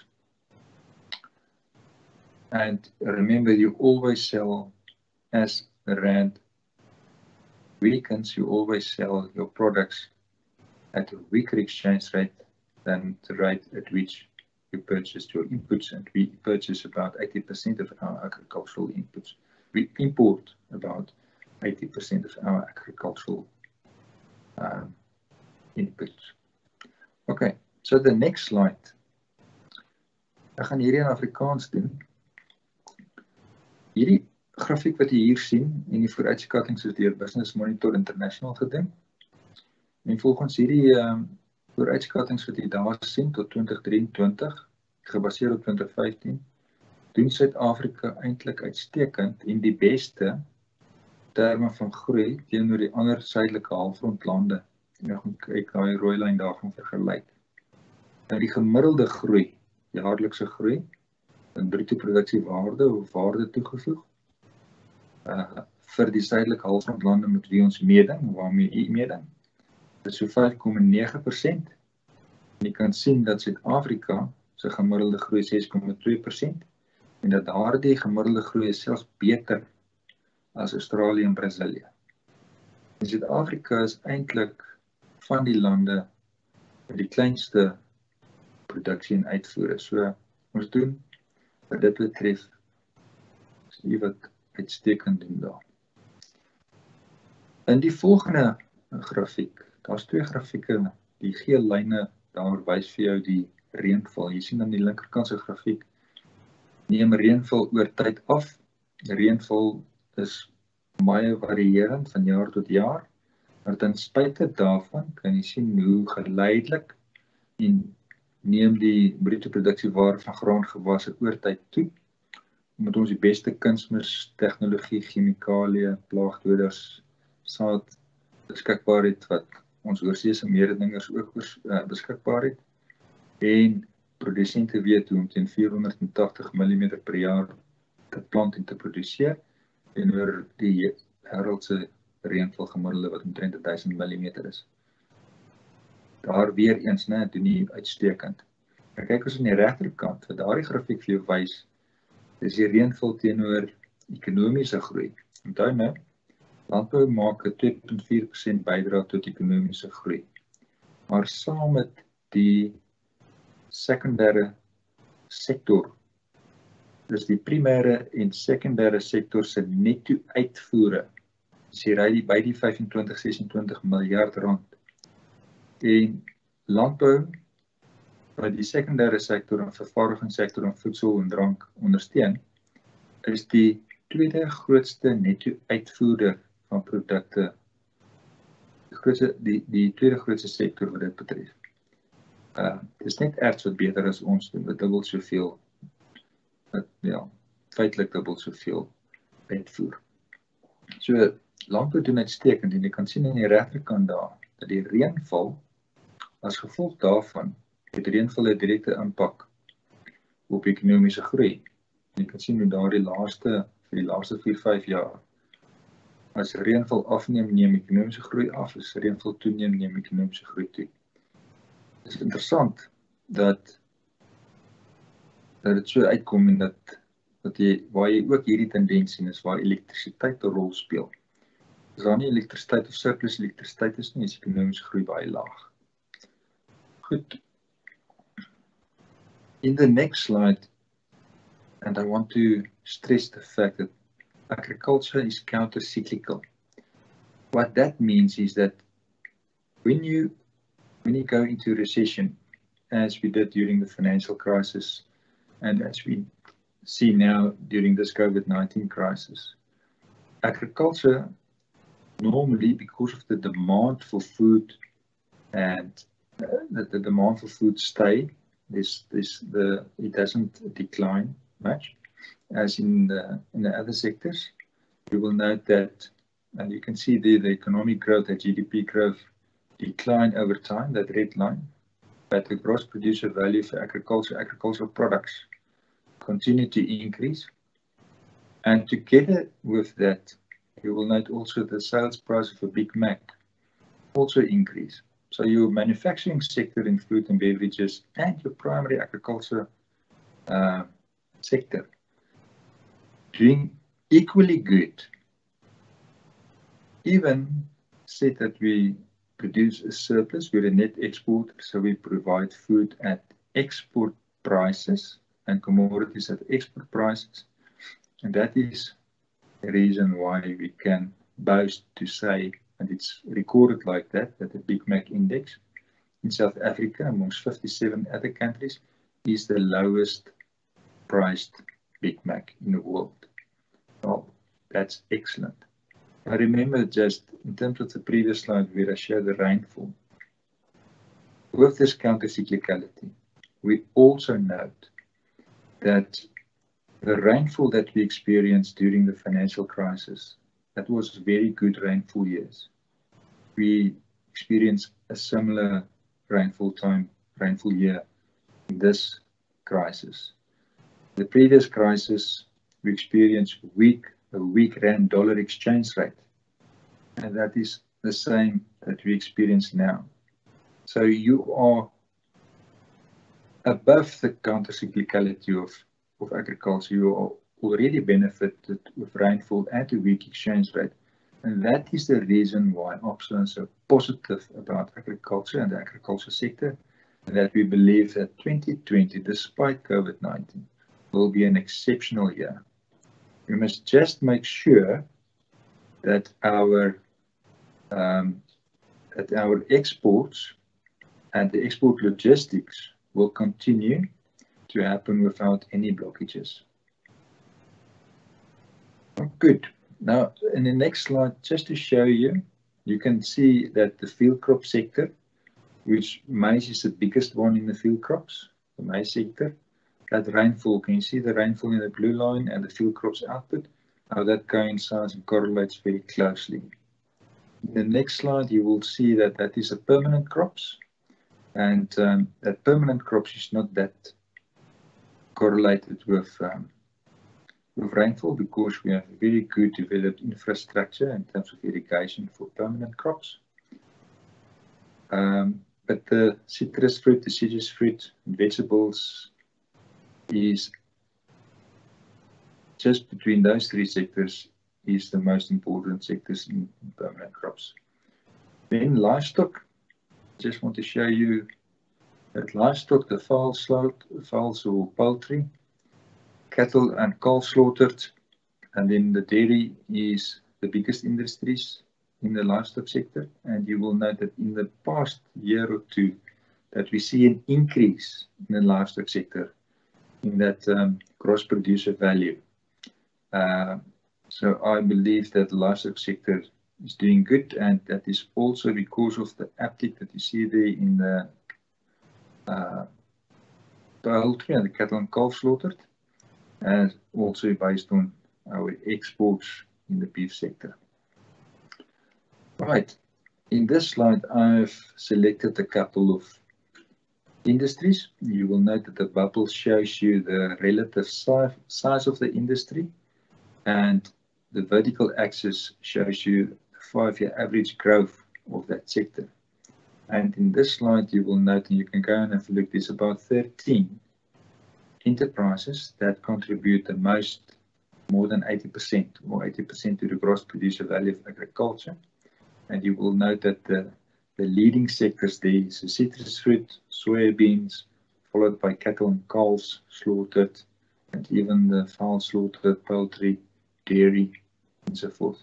And remember, you always sell, as the rand weakens, you always sell your products at a weaker exchange rate than the rate at which you purchased your inputs, and we purchase about 80% of our agricultural inputs. We import about 80% of our agricultural inputs. Okay, so the next slide. Ek gaan hierdie in Afrikaans doen. Hierdie grafiek wat jy hier sien, en die vooruitskattings is deur Business Monitor International gedoen. En volgens hierdie vooruitskattings wat jy daar sien tot 2023, gebaseer op 2015, doen Suid-Afrika eintlik uitstekend en die beste terme van groei teenoor die ander suidelike halfrondlande. En ek gaan kyk daai rooi lyn daarvan vergelyk. Nou die gemiddelde groei, jaarlikse groei, in bruto produksiewaarde of waarde toegevoeg, vir die suidelike halfrondlande met wie ons meeding, waarmee u meeding, is so 5,9%. En jy kan sien dat Suid-Afrika se gemiddelde groei 6,2%, en dat daardie gemiddelde groei is selfs beter as Australië en Brasilië. En Suid-Afrika is eintlik van die lande met die kleinste produksie en uitvoere. So ons doen wat dit betref, is die wat uitstekend doen daar. In die volgende grafiek, daar's twee grafieke, die geel lyne daar wys vir jou die reënval. Jy sien aan die linkerkantse grafiek, neem reënval oor tyd af. Reënval is baie variërend van jaar tot jaar, maar ten spyte daarvan kan jy sien hoe geleidelik en neem die bruto produksiewaarde van graangewasse oor tyd toe, omdat ons die beste kunsmis, tegnologie, chemikalie, plaagdoders, saad beskikbaar het, wat ons oorseese mededingers ook beskikbaar het, en produsente weet hoe om teen 480 mm per jaar te plant en te produseer, en oor die wêreldse reënval gemiddelde wat omtrent 1000 mm is. Daar weer eens, doen nie uitstekend. En kyk ons aan die regterkant, wat daardie grafiek vir jou wys, is die reënval teenoor ekonomiese groei. Onthou nou, landbou maak 'n 2,4% bydra tot ekonomiese groei. Maar saam met die sekondêre sektor, dus die primêre en sekondêre sektor se netto uitvoere, is hier by die 25-26 miljard rand. En landbou, wat die sekondêre sektor en vervaardigingssektor en voedsel en drank ondersteun, is die tweede grootste netto uitvoerder van produkte, die tweede grootste sektor wat dit betref. Het is net erts wat beter as ons doen, wat dubbel soveel, feitelik dubbel soveel uitvoer. So, landbou doen uitstekend, en jy kan sien aan die regterkant daar, dat die reënval, as gevolg daarvan, het reënval 'n direkte impak op ekonomiese groei. En jy kan sien hoe daar vir die laaste 4-5 jaar, as reënval afneem, neem ekonomiese groei af, as reënval toeneem, neem ekonomiese groei toe. Het is interessant dat dit so uitkom, en waar jy ook hierdie tendens sien, is waar elektrisiteit 'n rol speel. As daar nie elektrisiteit of surplus elektrisiteit is nie, is ekonomiese groei baie laag. Goed. In the next slide, and I want to stress the fact that agriculture is counter-cyclical. What that means is that when you go into recession, as we did during the financial crisis, and as we see now during this COVID-19 crisis, agriculture normally, because of the demand for food and the demand for food it doesn't decline much as in the other sectors. You will note that, and you can see the economic growth, the GDP growth decline over time, that red line, but the gross producer value for agricultural products continue to increase. And together with that, you will note also the sales price of a Big Mac also increase. So your manufacturing sector in food and beverages and your primary agriculture sector doing equally good. Even said that we produce a surplus, we're a net exporter, so we provide food at export prices and commodities at export prices. And that is the reason why we can boast to say, and it's recorded like that the Big Mac index in South Africa amongst 57 other countries is the lowest priced Big Mac in the world. Well, that's excellent. I remember just in terms of the previous slide where I showed the rainfall. With this counter-cyclicality, we also note that the rainfall that we experienced during the financial crisis, that was very good rainfall years. We experienced a similar rainfall year in this crisis. The previous crisis, we experienced a weak rand-dollar exchange rate, and that is the same that we experience now. So you are above the counter-cyclicality of agriculture. You are already benefited with rainfall and a weak exchange rate, and that is the reason why Absa is so positive about agriculture and the agriculture sector, and that we believe that 2020, despite COVID-19, will be an exceptional year. We must just make sure that our exports and the export logistics will continue to happen without any blockages. Good. Now, in the next slide, just to show you, you can see that the field crop sector, which maize is the biggest one in the field crops, the maize sector, that rainfall, can you see the rainfall in the blue line and the field crops output? How that coincides and correlates very closely. In the next slide, you will see that that is a permanent crops, and that permanent crops is not that correlated with rainfall, because we have a very good developed infrastructure in terms of irrigation for permanent crops. But the citrus fruit, deciduous fruit, and vegetables is just between those three sectors is the most important sectors in permanent crops. Then livestock, just want to show you that livestock, the fowls or poultry, cattle and calf slaughtered, and then the dairy is the biggest industries in the livestock sector. And you will note that in the past year or two that we see an increase in the livestock sector in that gross producer value. So I believe that the livestock sector is doing good, and that is also because of the uptick that you see there in the poultry and the cattle and calf slaughtered, and also based on our exports in the beef sector. Right, in this slide I've selected a couple of industries. You will note that the bubble shows you the relative size of the industry, and the vertical axis shows you the 5-year average growth of that sector. And in this slide you will note, and you can go and have a look, there's about 13 enterprises that contribute the most, more than 80% or 80% to the gross producer value of agriculture. And you will note that the leading sectors there is the citrus fruit, soybeans, followed by cattle and calves slaughtered, and even the fowl slaughtered, poultry, dairy, and so forth.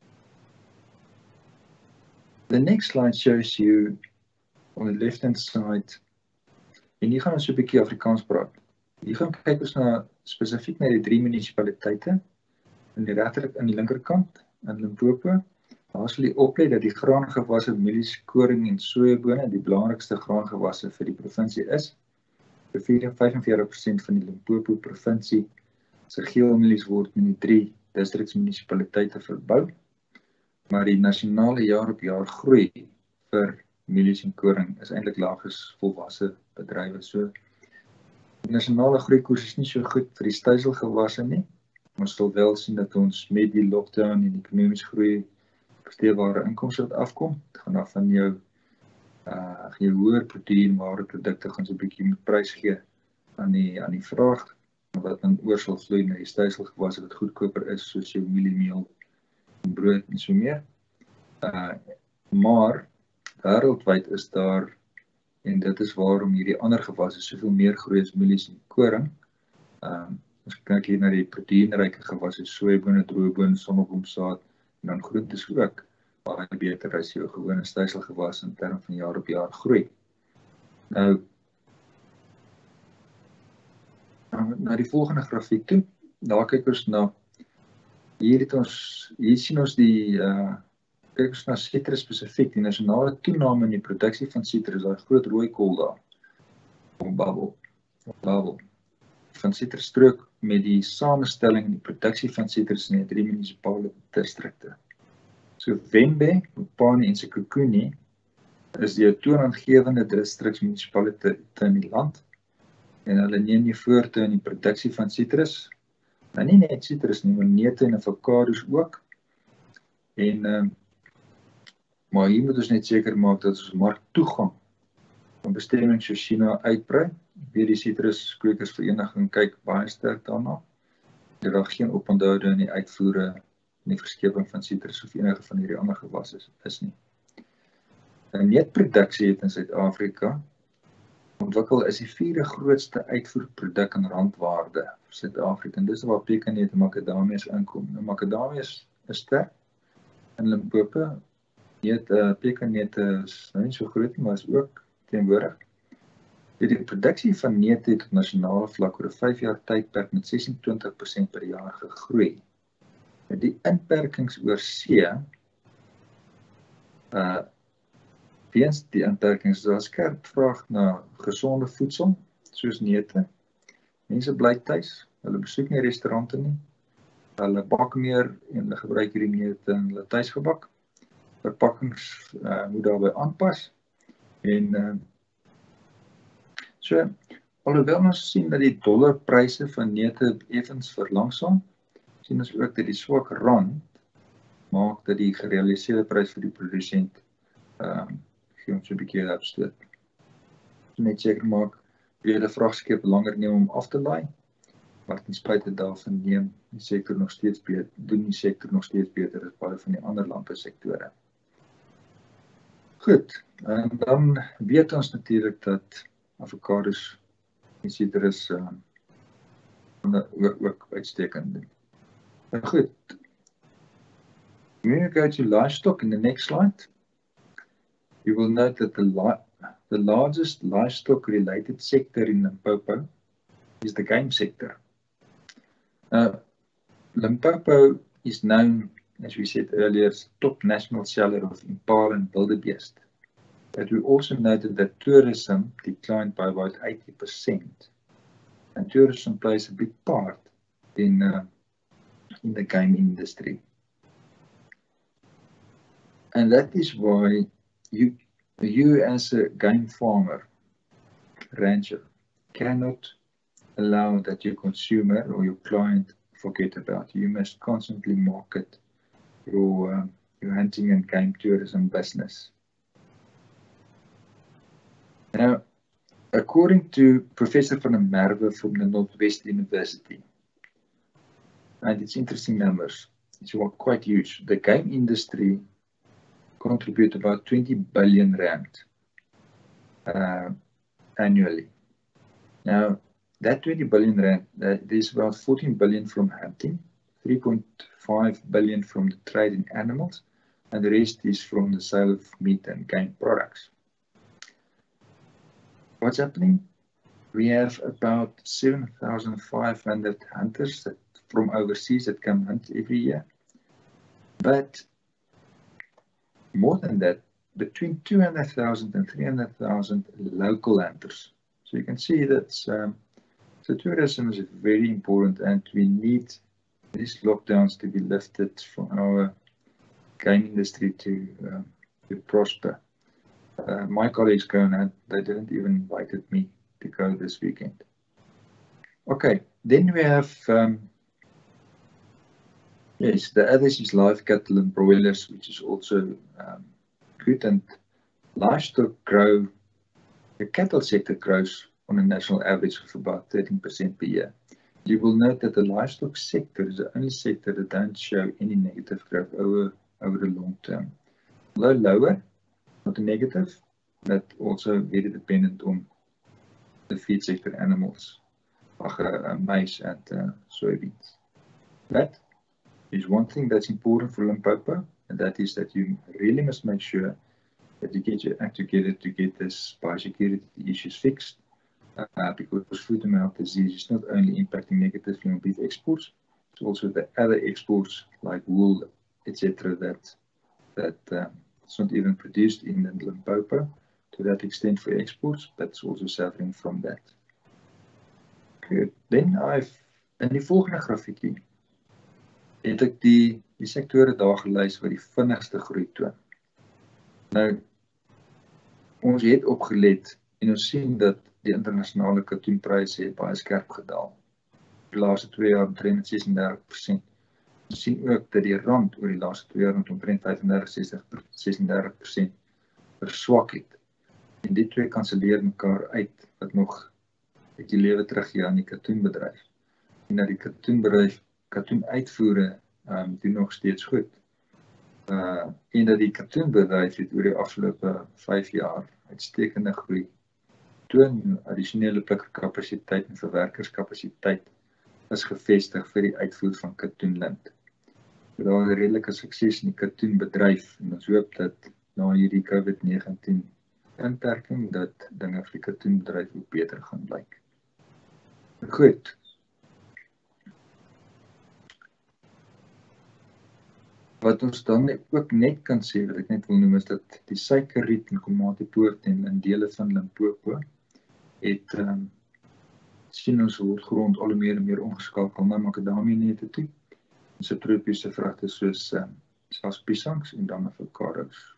The next slide shows you on the left-hand side, en hier gaan ons so 'n bietjie Afrikaans praat. Hier gaan kyk ons na spesifiek na die 3 munisipaliteite in die regterlik aan die linkerkant in Limpopo. Daar sal jy oplet dat die graangewasse, mielies, koring en sojabone die belangrikste graangewasse vir die provinsie is. Vir 45% van die Limpopo provinsie se geelmielies word in die 3 distriksmunisipaliteite verbou, maar die nasionale jaar op jaar groei vir mielies en koring is eintlik laag as volwasse bedrywe. So die nasionale groeikoers is nie so goed vir die styselgewasse nie, Ons sal wel sien dat ons met die lockdown en ekonomiese groei versteebare inkomste wat afkom. Het gaan af van jou hoër proteïnware produkte gaan so 'n bietjie met prys gee aan die vraag, wat dan oor sal vloei na die stysselgewasse wat goedkoper is, soos jou mieliemeel en brood en so meer. Maar wêreldwyd is daar, en dit is waarom hierdie ander gewasse soveel meer groei as mielies en koring. As ek kyk hier na die proteïenryke gewasse, soeibone, droëbone, sonnebloemsaad en dan groentes ook, baie beter as jou gewone stysselgewas in terme van jaar op jaar groei. Nou die volgende grafiek toe, daar kyk ons na, hier sien ons kyk ons na sitrus spesifiek, die nasionale toename in die produksie van sitrus, daai groot rooi kol daar, of bubble, van sitrusstrook met die samestelling en die produksie van sitrus in die 3 munisipale distrikte. So Wembe, Mopani en Sekhukhune is die toonaangewende distriksmunisipaliteite in die land en hulle neem die voortou in die produksie van sitrus. Nou nie net sitrus nie, maar neute en avokados ook. Maar hier moet ons net seker maak dat ons marktoegang van bestemmings soos China uitbrei. Weer die sitruskwekersvereniging kyk baie sterk daarna. Dat daar geen oponthoud in die uitvoere en die verskeping van sitrus of enige van hierdie ander gewasse is nie. Neutproduksie het in Suid-Afrika ontwikkel is die 4de grootste uitvoerproduk in randwaarde vir Suid-Afrika. En dis waar pekanneut en makadamias inkom. Nou makadamias is sterk in Limpopo. Pekanneute is nou nie so groot, maar is ook teenwoordig. Die produksie van neute het op nasionale vlak oor 'n 5 jaar tydperk met 26% per jaar gegroei. Die inperkings oor see, weens die inperkings, daar skerp vraag na gesonde voedsel, soos neute. Mense bly tuis, hulle besoek nie restaurante nie, hulle bak meer en hulle gebruik hierdie neute in hulle tuisgebak. Verpakkings moet daarbey aanpas. En so, alhoewel ons sien dat die dollarpryse van neute effens verlangsaam, sien ons ook dat die swak rand maak dat die gerealiseerde prys vir die produsent gee ons so 'n bietjie opstoot. So net seker maak, weer die vragskip langer neem om af te laai, maar ten spyte daarvan doen die sektor nog steeds beter as baie van die ander landbousektore. Goed, en dan weet ons natuurlik dat avokados en sitrus ook uitstekend doen. Nou goed, when you go to livestock in the next slide, you will note that the largest livestock-related sector in Limpopo is the game sector. Limpopo is known, as we said earlier, as the top national seller of impala and wildebeest. But we also noted that tourism declined by about 80%. And tourism plays a big part in the game industry. And that is why you as a game farmer, rancher, cannot allow that your consumer or your client forget about you. You must constantly market your hunting and game tourism business. Now, according to Professor van der Merwe from the Northwest University, and it's interesting numbers, it's quite huge. The game industry contribute about 20 billion rand annually. Now, that 20 billion rand, there's about 14 billion from hunting, 3.5 billion from the trade in animals, and the rest is from the sale of meat and game products. What's happening? We have about 7,500 hunters from overseas that come hunt every year. But more than that, between 200,000 and 300,000 local hunters. So you can see that so tourism is very important, and we need these lockdowns to be lifted for our game industry to prosper. My colleagues go and hunt, they didn't even invite me to go this weekend. Okay, then we have Yes, the others is live cattle and broilers, which is also good. And livestock grow, the cattle sector grows on a national average of about 13% per year. You will note that the livestock sector is the only sector that don't show any negative growth over the long term. Although lower, not a negative, but also very dependent on the feed sector animals, like maize and soybeans. But there's one thing that's important for Limpopo, and that is that you really must make sure that you get your act together to get this biosecurity issues fixed, because foot-and-mouth disease is not only impacting negatively on beef exports, it's also the other exports like wool, etc. that it's not even produced in Limpopo to that extent for exports, but it's also suffering from that. Good. Then in die volgende grafiekie het ek die sektore daar gelys wat die vinnigste groei toon. Nou, ons het opgelet en ons sien dat die internasionale katoenpryse baie skerp gedaal. Die laaste 2 jaar omtrent 36%. Ons sien ook dat die rand oor die laaste 2 jaar omtrent 35-36% verswak het. En die twee kanselleer mekaar uit, wat nog die lewe teruggee aan die katoenbedryf. En dat die katoenuitvoere doen nog steeds goed. En dat die katoenbedryf het oor die afgelope 5 jaar uitstekende groei toon. Addisionele plikkerkapasiteit en verwerkerskapasiteit is gevestig vir die uitvoer van katoenlint. So daar is 'n redelike sukses in die katoenbedryf en ons hoop dat na hierdie COVID-19 inperking dat dinge vir die katoenbedryf ook beter gaan lyk. Goed. Wat ons dan ook net kan sê, wat ek net wil noem, is dat die suikerriet en komatipoort en dele van Limpopo het sien ons grond al meer en meer omgeskakel na makadamienete toe. En so tropiese vrugte soos selfs piesangs en dan avocados.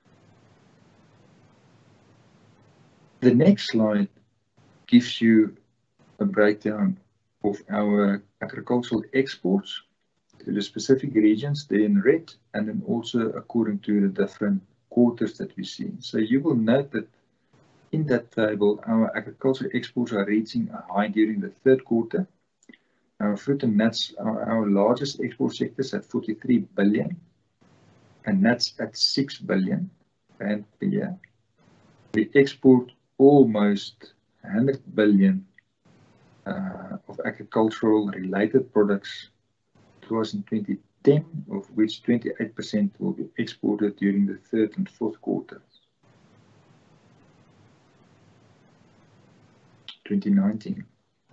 The next slide gives you a breakdown of our agricultural exports to the specific regions there in red, and then also according to the different quarters that we see. So you will note that in that table, our agricultural exports are reaching a high during the third quarter. Our fruit and nuts are our largest export sectors at 43 billion, and nuts at 6 billion rand per year. We export almost 100 billion of agricultural related products to us in 2010, of which 28% will be exported during the third and fourth quarter. 2019.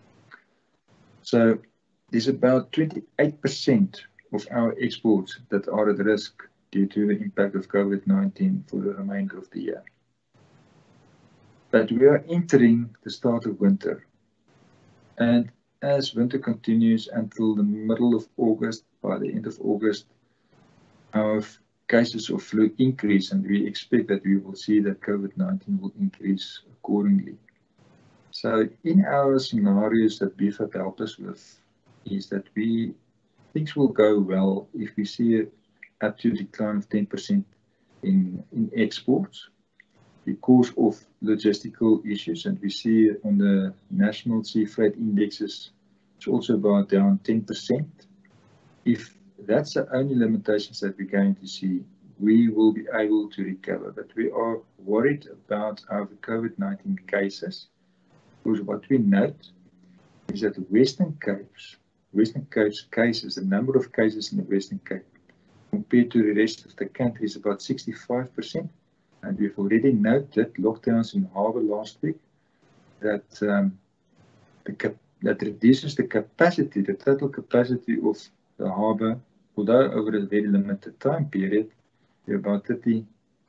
So there's about 28% of our exports that are at risk due to the impact of COVID-19 for the remainder of the year. But we are entering the start of winter, and as winter continues until the middle of August, by the end of August, our cases of flu increase, and we expect that we will see that COVID-19 will increase accordingly. So in our scenarios that BFAP helped us with, is that things will go well if we see up to a decline of 10% in exports because of logistical issues, and we see on the national sea freight indexes, it's also about down 10%. If that's the only limitations that we're going to see, we will be able to recover. But we are worried about our COVID-19 cases, because what we note is that the Western Cape's cases, the number of cases in the Western Cape compared to the rest of the country is about 65%. And we've already noted lockdowns in Harbour last week that that reduces the capacity, the total capacity of the harbour, although over a very limited time period, to about 35%,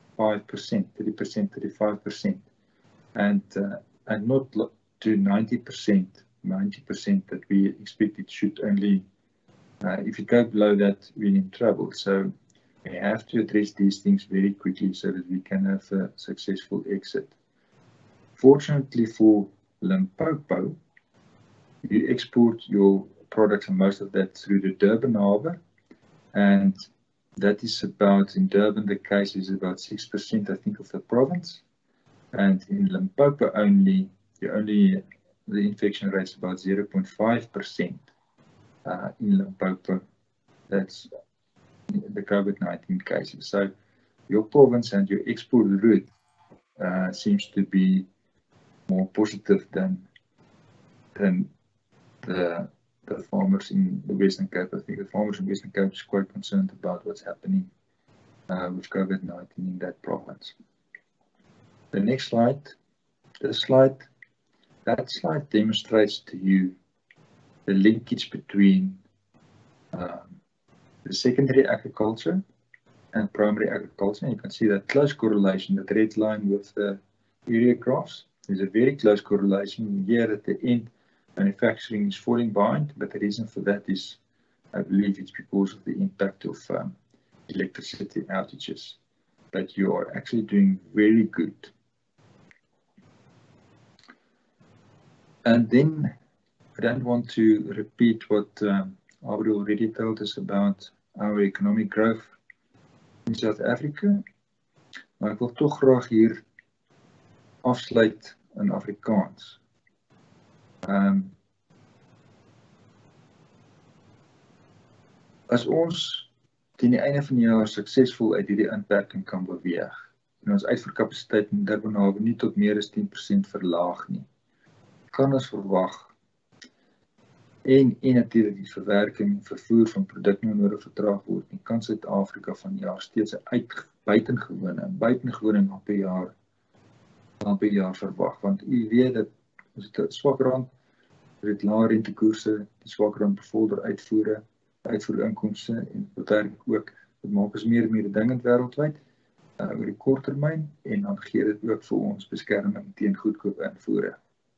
35%, and not to 90% that we expect it should only. If you go below that, we're in trouble. So we have to address these things very quickly so that we can have a successful exit. Fortunately for Limpopo, you export your products and most of that through the Durban Harbour, And that is about, in Durban, the case is about 6%, I think, of the province. And in Limpopo only, the infection rate is about 0.5% in Limpopo. That's the COVID-19 cases. So your province and your export route seems to be more positive than the farmers in the Western Cape. I think the farmers in Western Cape is quite concerned about what's happening with COVID-19 in that province. The next slide, that slide demonstrates to you the linkage between the secondary agriculture and primary agriculture. And you can see that close correlation, that red line with the area graphs. There's a very close correlation here at the end. Manufacturing is falling behind, but the reason for that is, I believe it's because of the impact of electricity outages. But you are actually doing very good. And then I don't want to repeat what Aubrey already told us about our economic growth in South Africa. Maar ek wil toch graag hier afsluit in Afrikaans. As ons teen die einde van die jaar suksesvol uit hierdie inperking kan beweeg en ons uitvoerkapasiteit in Durban hawe nie tot meer as 10% verlaag nie, kan ons verwag en natuurlik die verwerking en vervoer van produkte nodig vertraag word nie, kan Suid-Afrika van jaar steeds 'n buitengewone lampe jaar verwag, want u weet dat ons het 'n swak rand, ons het lae rentekoerse, die swak rand bevorder uitvoerinkomste en natuurlik ook, dit maak ons meer en meer dingend wêreldwyd oor die korttermyn en dan gee dit ook vir ons beskerming teen goedkoop invoere.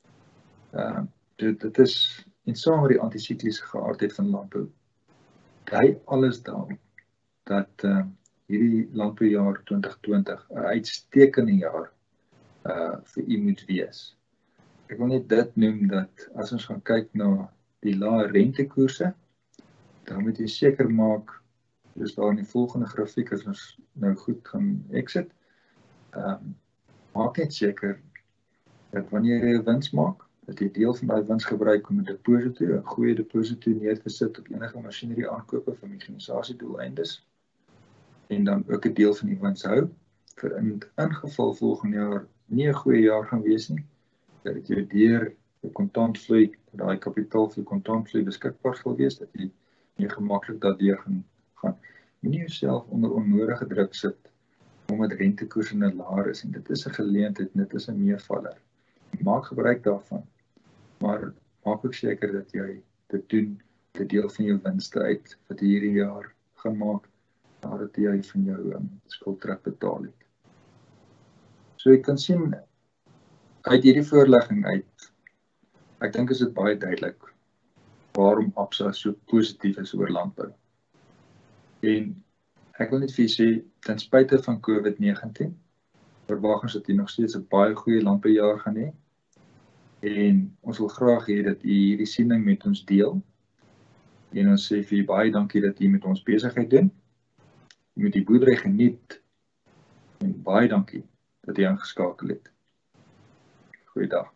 Dit is en saam met die antisikliese geaardheid van landbou, dui alles daarop dat hierdie landboujaar 2020 'n uitstekende jaar vir u moet wees. Ek wil net dit noem dat as ons gaan kyk na die lae rentekoerse, dan moet jy seker maak, dus daar in die volgende grafiek as ons nou goed gaan exit, maak net seker dat wanneer jy 'n wins maak, dat jy deel van die wins gebruik om 'n deposito, 'n goeie deposito neer te sit op enige masjinerie aankope vir mechanisasiedoeleindes en dan ook 'n deel van die wins hou vir in geval volgende jaar nie 'n goeie jaar gaan wees nie, dat jy deur die kontantvloei, daai kapitaal vir kontantvloei beskikbaar sal wees, dat jy nie gemaklik daardeur gaan. Moenie jouself onder onnodige druk sit omdat rentekoerse laer is en dit is 'n geleentheid en dit is 'n meevaller. Maak gebruik daarvan, maar maak ook seker dat jy dit doen, 'n deel van jou winste uit wat jy hierdie jaar gaan maak, nadat jy van jou skuld terugbetaal het. So jy kan sien uit hierdie voorlegging uit, ek dink is dit baie duidelik waarom Absa so positief is oor landbou. En ek wil net vir julle sê, ten spyte van COVID-19, verwag ons dat jy nog steeds 'n baie goeie landboujaar gaan hê. En ons wil graag hê dat jy hierdie siening met ons deel. En ons sê vir jy baie dankie dat jy met ons besigheid doen. Jy moet die boerdery geniet. En baie dankie dat jy aangeskakel het. Goeiedag.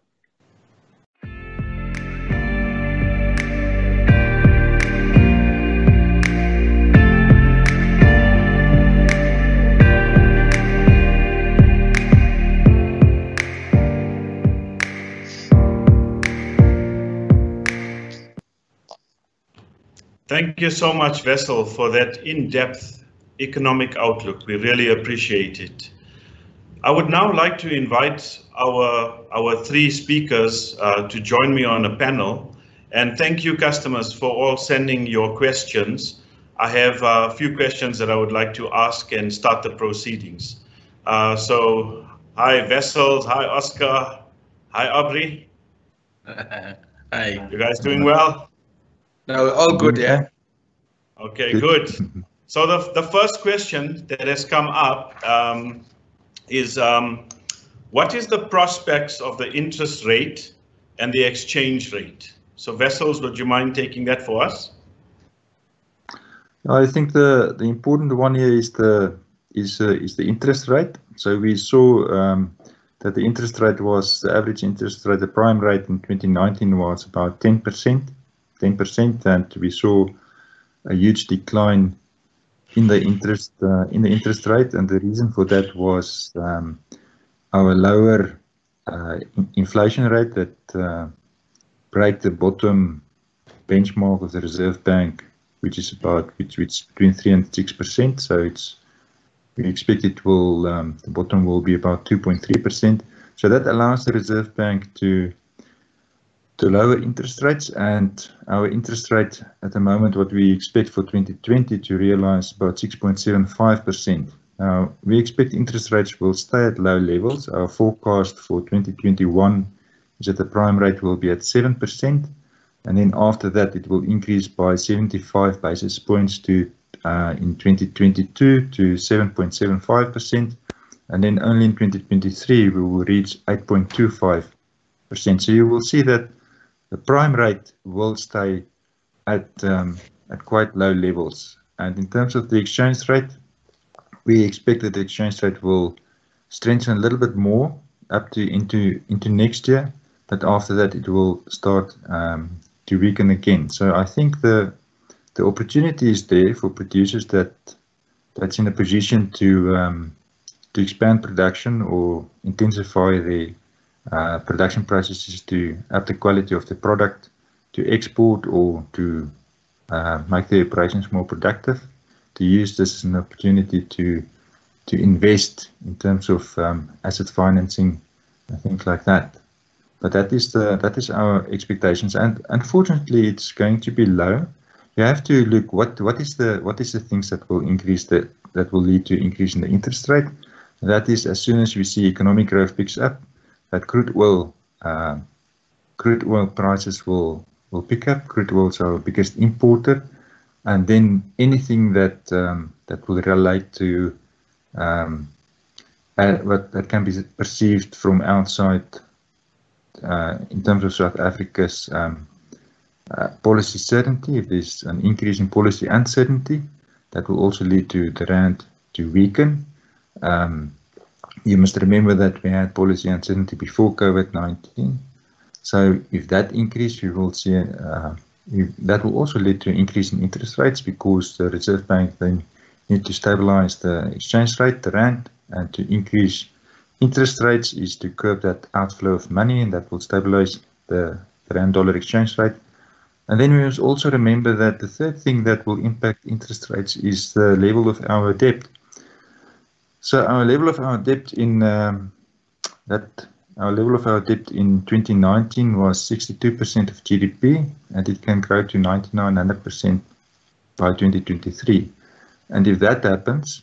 Thank you so much, Wessel, for that in-depth economic outlook. We really appreciate it. I would now like to invite our three speakers to join me on a panel. And thank you, customers, for all sending your questions. I have a few questions that I would like to ask and start the proceedings. So, hi, Wessel. Hi, Oscar. Hi, Aubrey. Hi. You guys doing well? No, all good, yeah? Okay, good. So the first question that has come up is, what is the prospects of the interest rate and the exchange rate? So Wessels, would you mind taking that for us? I think the important one here is the interest rate. So we saw that the interest rate was the average interest rate, the prime rate in 2019 was about 10%, and we saw a huge decline in the interest rate, and the reason for that was our lower inflation rate that break the bottom benchmark of the Reserve Bank, which is between 3 and 6%. So we expect it will the bottom will be about 2.3%. So that allows the Reserve Bank to lower interest rates, and our interest rate at the moment, what we expect for 2020 to realize about 6.75%. Now, we expect interest rates will stay at low levels. Our forecast for 2021 is that the prime rate will be at 7%, and then after that it will increase by 75 basis points to in 2022 to 7.75%, and then only in 2023 we will reach 8.25%. So you will see that the prime rate will stay at quite low levels. And in terms of the exchange rate, we expect that the exchange rate will strengthen a little bit more up to into next year, but after that it will start to weaken again. So I think the opportunity is there for producers that's in a position to expand production or intensify the production processes to up the quality of the product, to export, or to make the operations more productive, to use this as an opportunity to invest in terms of asset financing and things like that. But that is our expectations, and unfortunately it's going to be low. You have to look what is the things that will increase that will lead to increase in the interest rate. That is, as soon as we see economic growth picks up, that crude oil prices will pick up. Crude oil is our biggest importer, and then anything that will relate to what that can be perceived from outside in terms of South Africa's policy certainty. If there's an increase in policy uncertainty, that will also lead to the rand to weaken. You must remember that we had policy uncertainty before COVID-19. So if that increase, we will see that will also lead to an increase in interest rates, because the Reserve Bank then need to stabilize the exchange rate, the rand, and to increase interest rates is to curb that outflow of money, and that will stabilize the rand-dollar exchange rate. And then we must also remember that the third thing that will impact interest rates is the level of our debt. So our level of our debt in 2019 was 62% of GDP, and it can grow to 99% by 2023. And if that happens,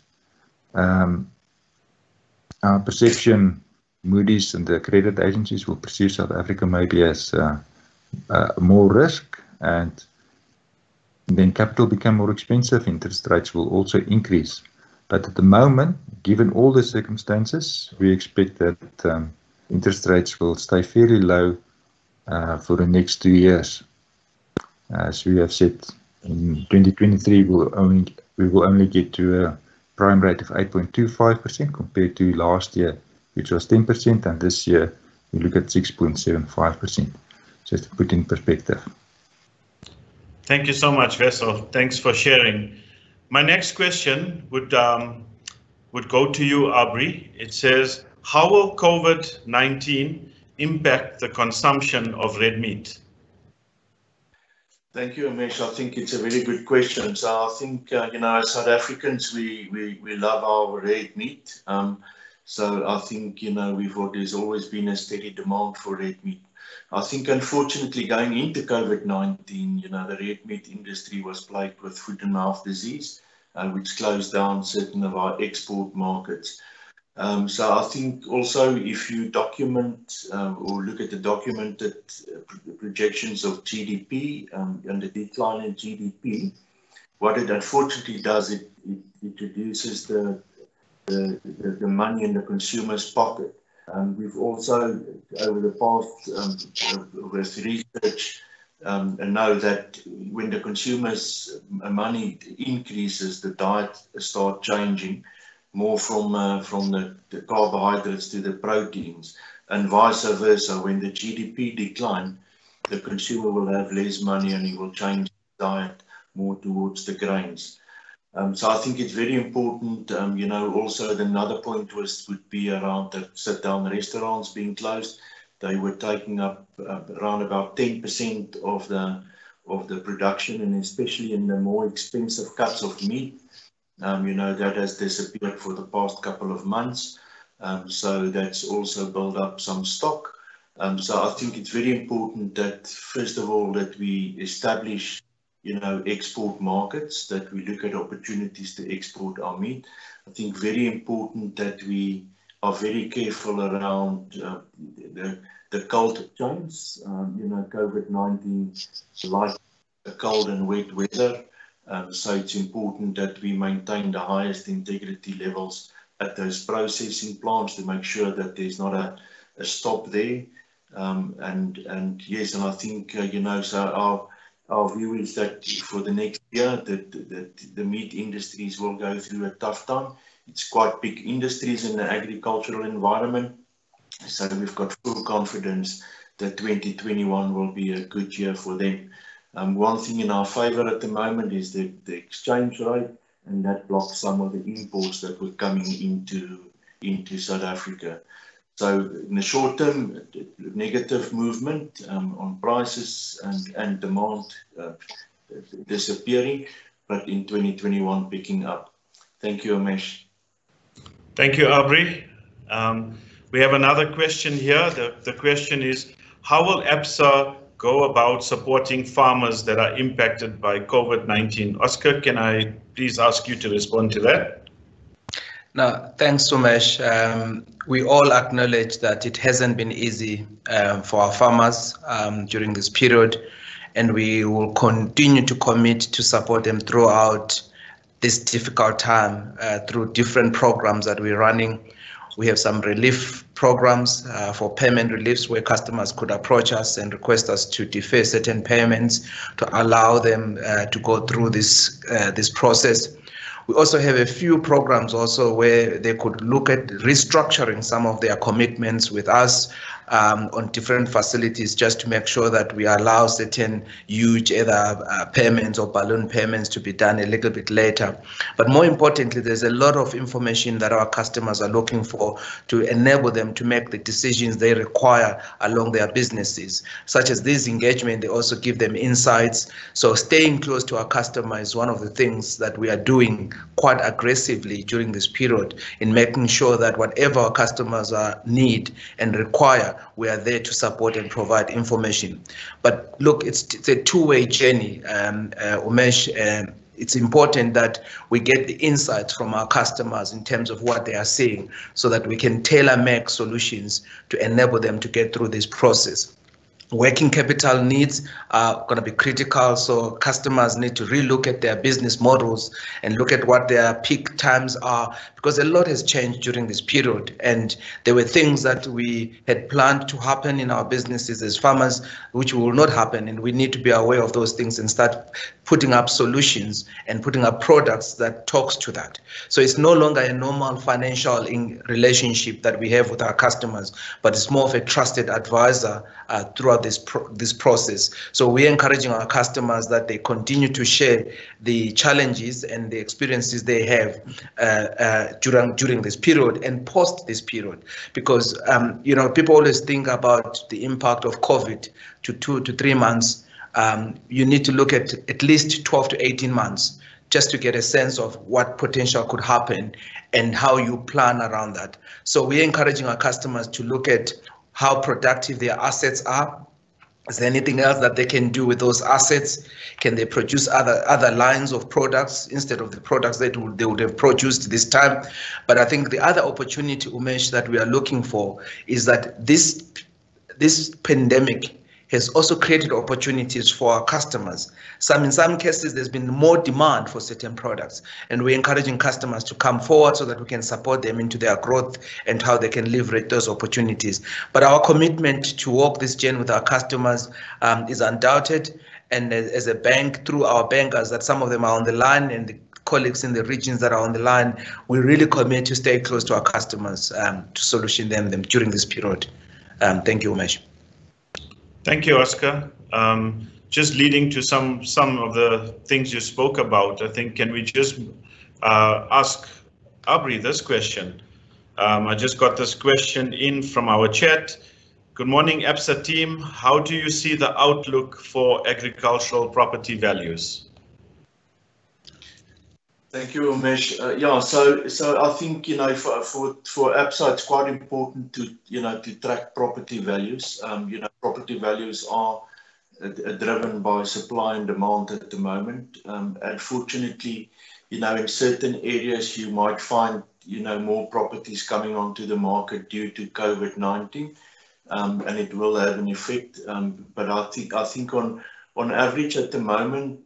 our perception, Moody's and the credit agencies will perceive South Africa maybe as more risk, and then capital become more expensive, interest rates will also increase. But at the moment, given all the circumstances, we expect that interest rates will stay fairly low for the next 2 years. As we have said, in 2023, we will only get to a prime rate of 8.25% compared to last year, which was 10%, and this year we look at 6.75%. Just to put in perspective. Thank you so much, Wessel. Thanks for sharing. My next question would go to you, Aubrey. It says, how will COVID-19 impact the consumption of red meat? Thank you, Umesh. I think it's a very good question. So I think, as South Africans, we love our red meat. So I think, there's always been a steady demand for red meat. I think, unfortunately, going into COVID-19, the red meat industry was plagued with foot and mouth disease, which closed down certain of our export markets. So I think also, if you document or look at the documented projections of GDP and the decline in GDP, what it unfortunately does, it reduces the money in the consumer's pocket. We've also, over the past, with research, and know that when the consumer's money increases, the diet start changing more from the carbohydrates to the proteins, and vice versa. When the GDP decline, the consumer will have less money and he will change his diet more towards the grains. So I think it's very important, also another point would be around the sit-down restaurants being closed. They were taking up around about 10% of the production, and especially in the more expensive cuts of meat, that has disappeared for the past couple of months. So that's also built up some stock. So I think it's very important that, first of all, that we establish, export markets, that we look at opportunities to export our meat. I think very important that we are very careful around the cold chains. COVID-19 like the cold and wet weather. So it's important that we maintain the highest integrity levels at those processing plants to make sure that there's not a stop there. And yes, and I think, so our view is that for the next year, that the meat industries will go through a tough time. It's quite big industries in the agricultural environment. So we've got full confidence that 2021 will be a good year for them. One thing in our favor at the moment is the exchange rate, and that blocks some of the imports that were coming into South Africa. So in the short term, negative movement on prices and demand disappearing, but in 2021 picking up. Thank you, Umesh. Thank you, Aubrey. We have another question here. The question is, how will ABSA go about supporting farmers that are impacted by COVID-19? Oscar, can I please ask you to respond to that? No, thanks, Umesh. We all acknowledge that it hasn't been easy for our farmers during this period, and we will continue to commit to support them throughout this difficult time through different programs that we're running. We have some relief programs for payment reliefs where customers could approach us and request us to defer certain payments to allow them to go through this process. We also have a few programs also where they could look at restructuring some of their commitments with us on different facilities, just to make sure that we allow certain huge either payments or balloon payments to be done a little bit later. But more importantly, there's a lot of information that our customers are looking for to enable them to make the decisions they require along their businesses. Such as this engagement, they also give them insights. So staying close to our customer is one of the things that we are doing quite aggressively during this period, in making sure that whatever our customers need and require, we are there to support and provide information. But look, it's a two-way journey, Umesh. It's important that we get the insights from our customers in terms of what they are saying, so that we can tailor-make solutions to enable them to get through this process. Working capital needs are going to be critical, so customers need to relook at their business models and look at what their peak times are, because a lot has changed during this period, and there were things that we had planned to happen in our businesses as farmers which will not happen, and we need to be aware of those things and start putting up solutions and putting up products that talks to that. So it's no longer a normal financial relationship that we have with our customers, but it's more of a trusted advisor throughout this process. So we're encouraging our customers that they continue to share the challenges and the experiences they have during this period and post this period, because people always think about the impact of COVID to 2 to 3 months. You need to look at least 12 to 18 months just to get a sense of what potential could happen and how you plan around that. So we're encouraging our customers to look at how productive their assets are. Is there anything else that they can do with those assets? Can they produce other lines of products instead of the products that they would have produced this time? But I think the other opportunity, Umesh, that we are looking for is that this pandemic has also created opportunities for our customers. In some cases, there's been more demand for certain products, and we're encouraging customers to come forward so that we can support them into their growth and how they can leverage those opportunities. But our commitment to walk this journey with our customers is undoubted. And as a bank, through our bankers, that some of them are on the line, and the colleagues in the regions that are on the line, we really commit to stay close to our customers to solution them during this period. Thank you, Umesh. Thank you, Oscar. Just leading to some of the things you spoke about, I think, can we just ask Aubrey this question? I just got this question in from our chat. Good morning, Absa team. How do you see the outlook for agricultural property values? Thank you, Umesh. Yeah, so I think, for Absa, it's quite important to track property values. Property values are driven by supply and demand at the moment. Unfortunately, in certain areas you might find, more properties coming onto the market due to COVID-19, and it will have an effect. But I think on average at the moment,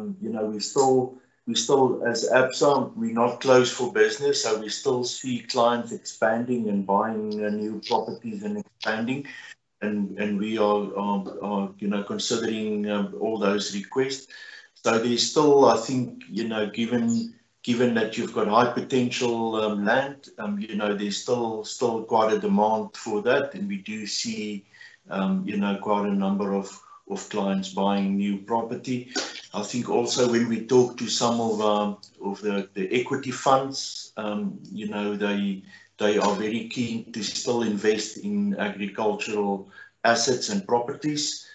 we still, as Absa, we're not closed for business, so we still see clients expanding and buying new properties and expanding, and we are considering all those requests. So there's still, I think, given that you've got high potential land, there's still quite a demand for that, and we do see quite a number of clients buying new property. I think also when we talk to some of the equity funds, they are very keen to still invest in agricultural assets and properties.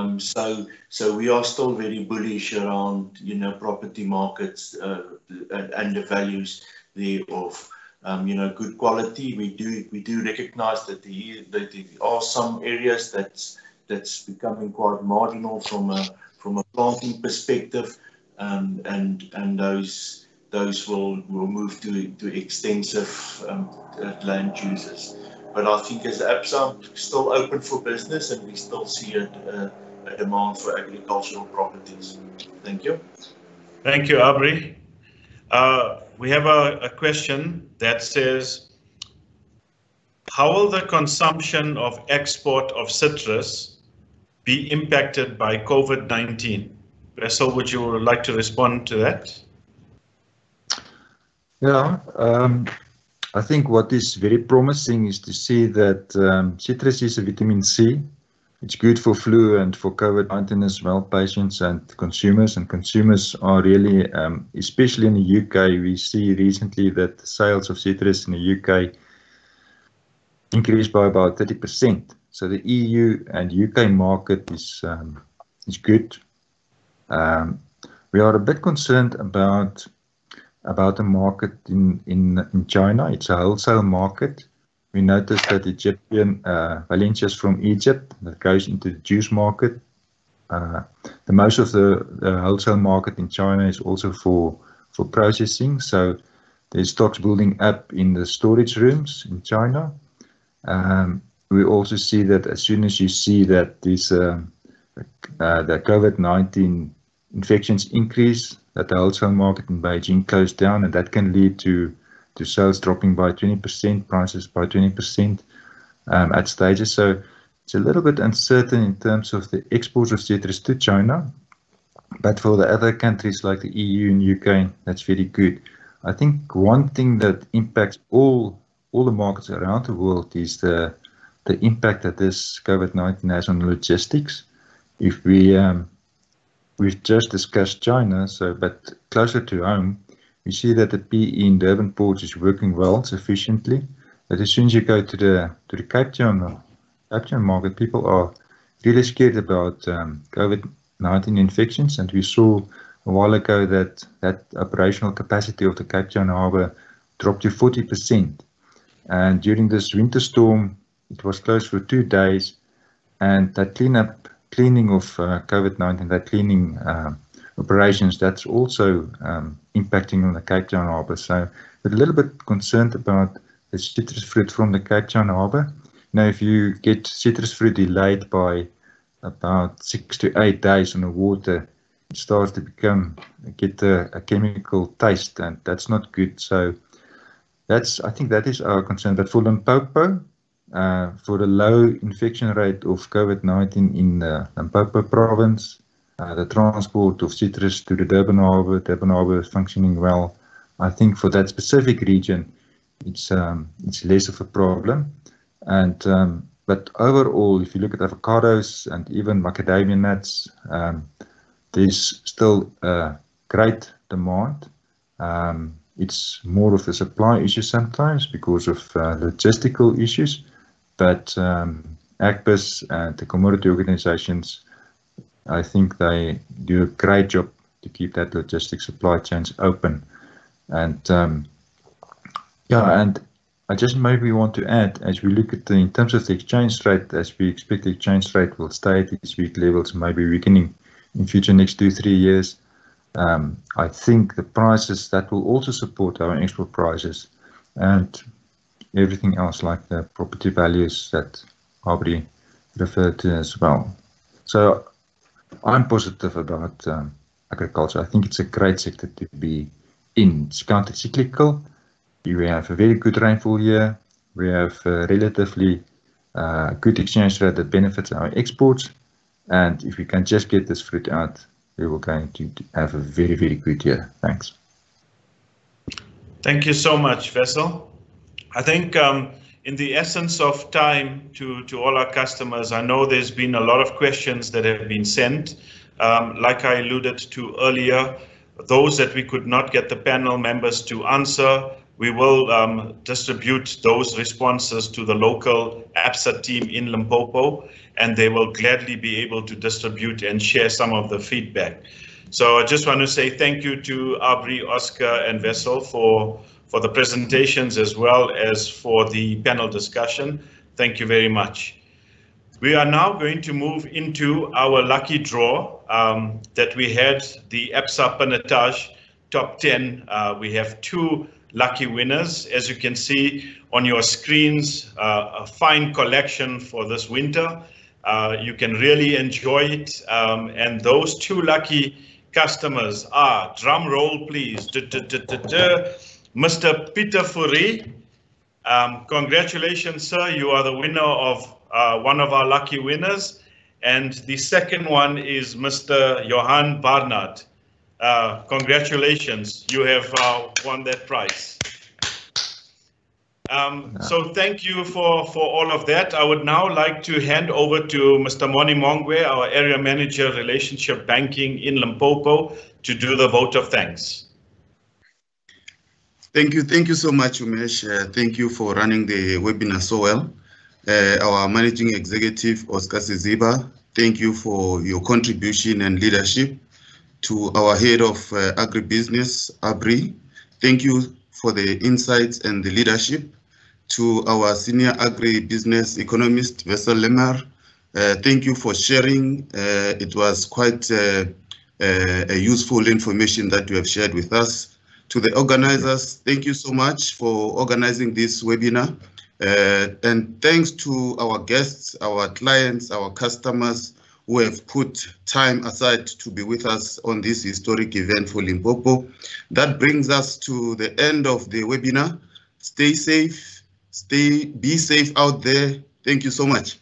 So we are still very bullish around property markets and the values thereof. Good quality. We do recognize that there are some areas that's becoming quite marginal from a planting perspective, and those will move to extensive land uses. But I think as Absa, still open for business, and we still see a demand for agricultural properties. Thank you. Thank you, Aubrey. We have a question that says, how will the consumption of export of citrus be impacted by COVID-19? Wessel, would you like to respond to that? Yeah, I think what is very promising is to see that citrus is a vitamin C. It's good for flu and for COVID-19 as well, patients and consumers. And consumers are really, especially in the UK, we see recently that the sales of citrus in the UK increased by about 30%. So the EU and UK market is good. We are a bit concerned about the market in China. It's a wholesale market. We noticed that Egyptian Valencias from Egypt that goes into the juice market. The most of the wholesale market in China is also for processing. So there's stocks building up in the storage rooms in China. We also see that as soon as you see that the COVID-19 infections increase, that the wholesale market in Beijing closed down, and that can lead to sales dropping by 20%, prices by 20% at stages. So it's a little bit uncertain in terms of the exports of citrus to China, but for the other countries like the EU and UK, that's very good. I think one thing that impacts all the markets around the world is the impact that this COVID-19 has on logistics. If we've just discussed China, but closer to home, we see that the PE in Durban ports is working well, sufficiently. But as soon as you go to the Cape Town market, people are really scared about COVID-19 infections, and we saw a while ago that operational capacity of the Cape Town harbour dropped to 40%. And during this winter storm, it was closed for 2 days, and that cleaning of COVID-19, that cleaning operations, that's also impacting on the Cape Town harbour. So we're a little bit concerned about the citrus fruit from the Cape Town harbour. Now, if you get citrus fruit delayed by about 6 to 8 days on the water, it starts to get a chemical taste, and that's not good. So I think that is our concern. But for Limpopo, for the low infection rate of COVID-19 in the Limpopo province, the transport of citrus to the Durban Harbour is functioning well. I think for that specific region, it's less of a problem. And but overall, if you look at avocados and even macadamia nuts, there's still a great demand. It's more of a supply issue sometimes because of logistical issues, but AGPIS and the commodity organizations, I think they do a great job to keep that logistic supply chains open. And and I just maybe want to add, as we look at in terms of the exchange rate, as we expect the exchange rate will stay at these weak levels, maybe weakening in future next 2-3 years. I think the prices that will also support our export prices and everything else like the property values that Aubrey referred to as well. So I'm positive about agriculture. I think it's a great sector to be in. It's counter-cyclical. We have a very good rainfall year. We have a relatively good exchange rate that benefits our exports. And if we can just get this fruit out, we will going to have a very, very good year. Thanks. Thank you so much, Wessel. I think in the essence of time to all our customers, I know there's been a lot of questions that have been sent. Like I alluded to earlier, those that we could not get the panel members to answer, we will distribute those responses to the local ABSA team in Limpopo, and they will gladly be able to distribute and share some of the feedback. So I just want to say thank you to Aubrey, Oscar, and Wessel for the presentations as well as for the panel discussion. Thank you very much. We are now going to move into our lucky draw that we had, the ABSA Pinotage Top 10. We have 2 lucky winners. As you can see on your screens, a fine collection for this winter. You can really enjoy it. And those 2 lucky customers are, drum roll please, Mr. Peter Fourie. Congratulations, sir. You are the winner of one of our lucky winners. And the second one is Mr. Johan Barnard. Congratulations, you have won that prize. So thank you for all of that. I would now like to hand over to Mr. Moni Mongwe, our Area Manager Relationship Banking in Limpopo, to do the vote of thanks. Thank you so much, Umesh. Thank you for running the webinar so well. Our Managing Executive, Oscar Siziba, thank you for your contribution and leadership. To our Head of Agribusiness, Aubrey, thank you for the insights and the leadership. To our Senior Agribusiness Economist, Wessel Lemmer, thank you for sharing. It was quite a useful information that you have shared with us. To the organizers, thank you so much for organizing this webinar. And thanks to our guests, our clients, our customers who have put time aside to be with us on this historic event for Limpopo. That brings us to the end of the webinar. Stay safe, be safe out there. Thank you so much.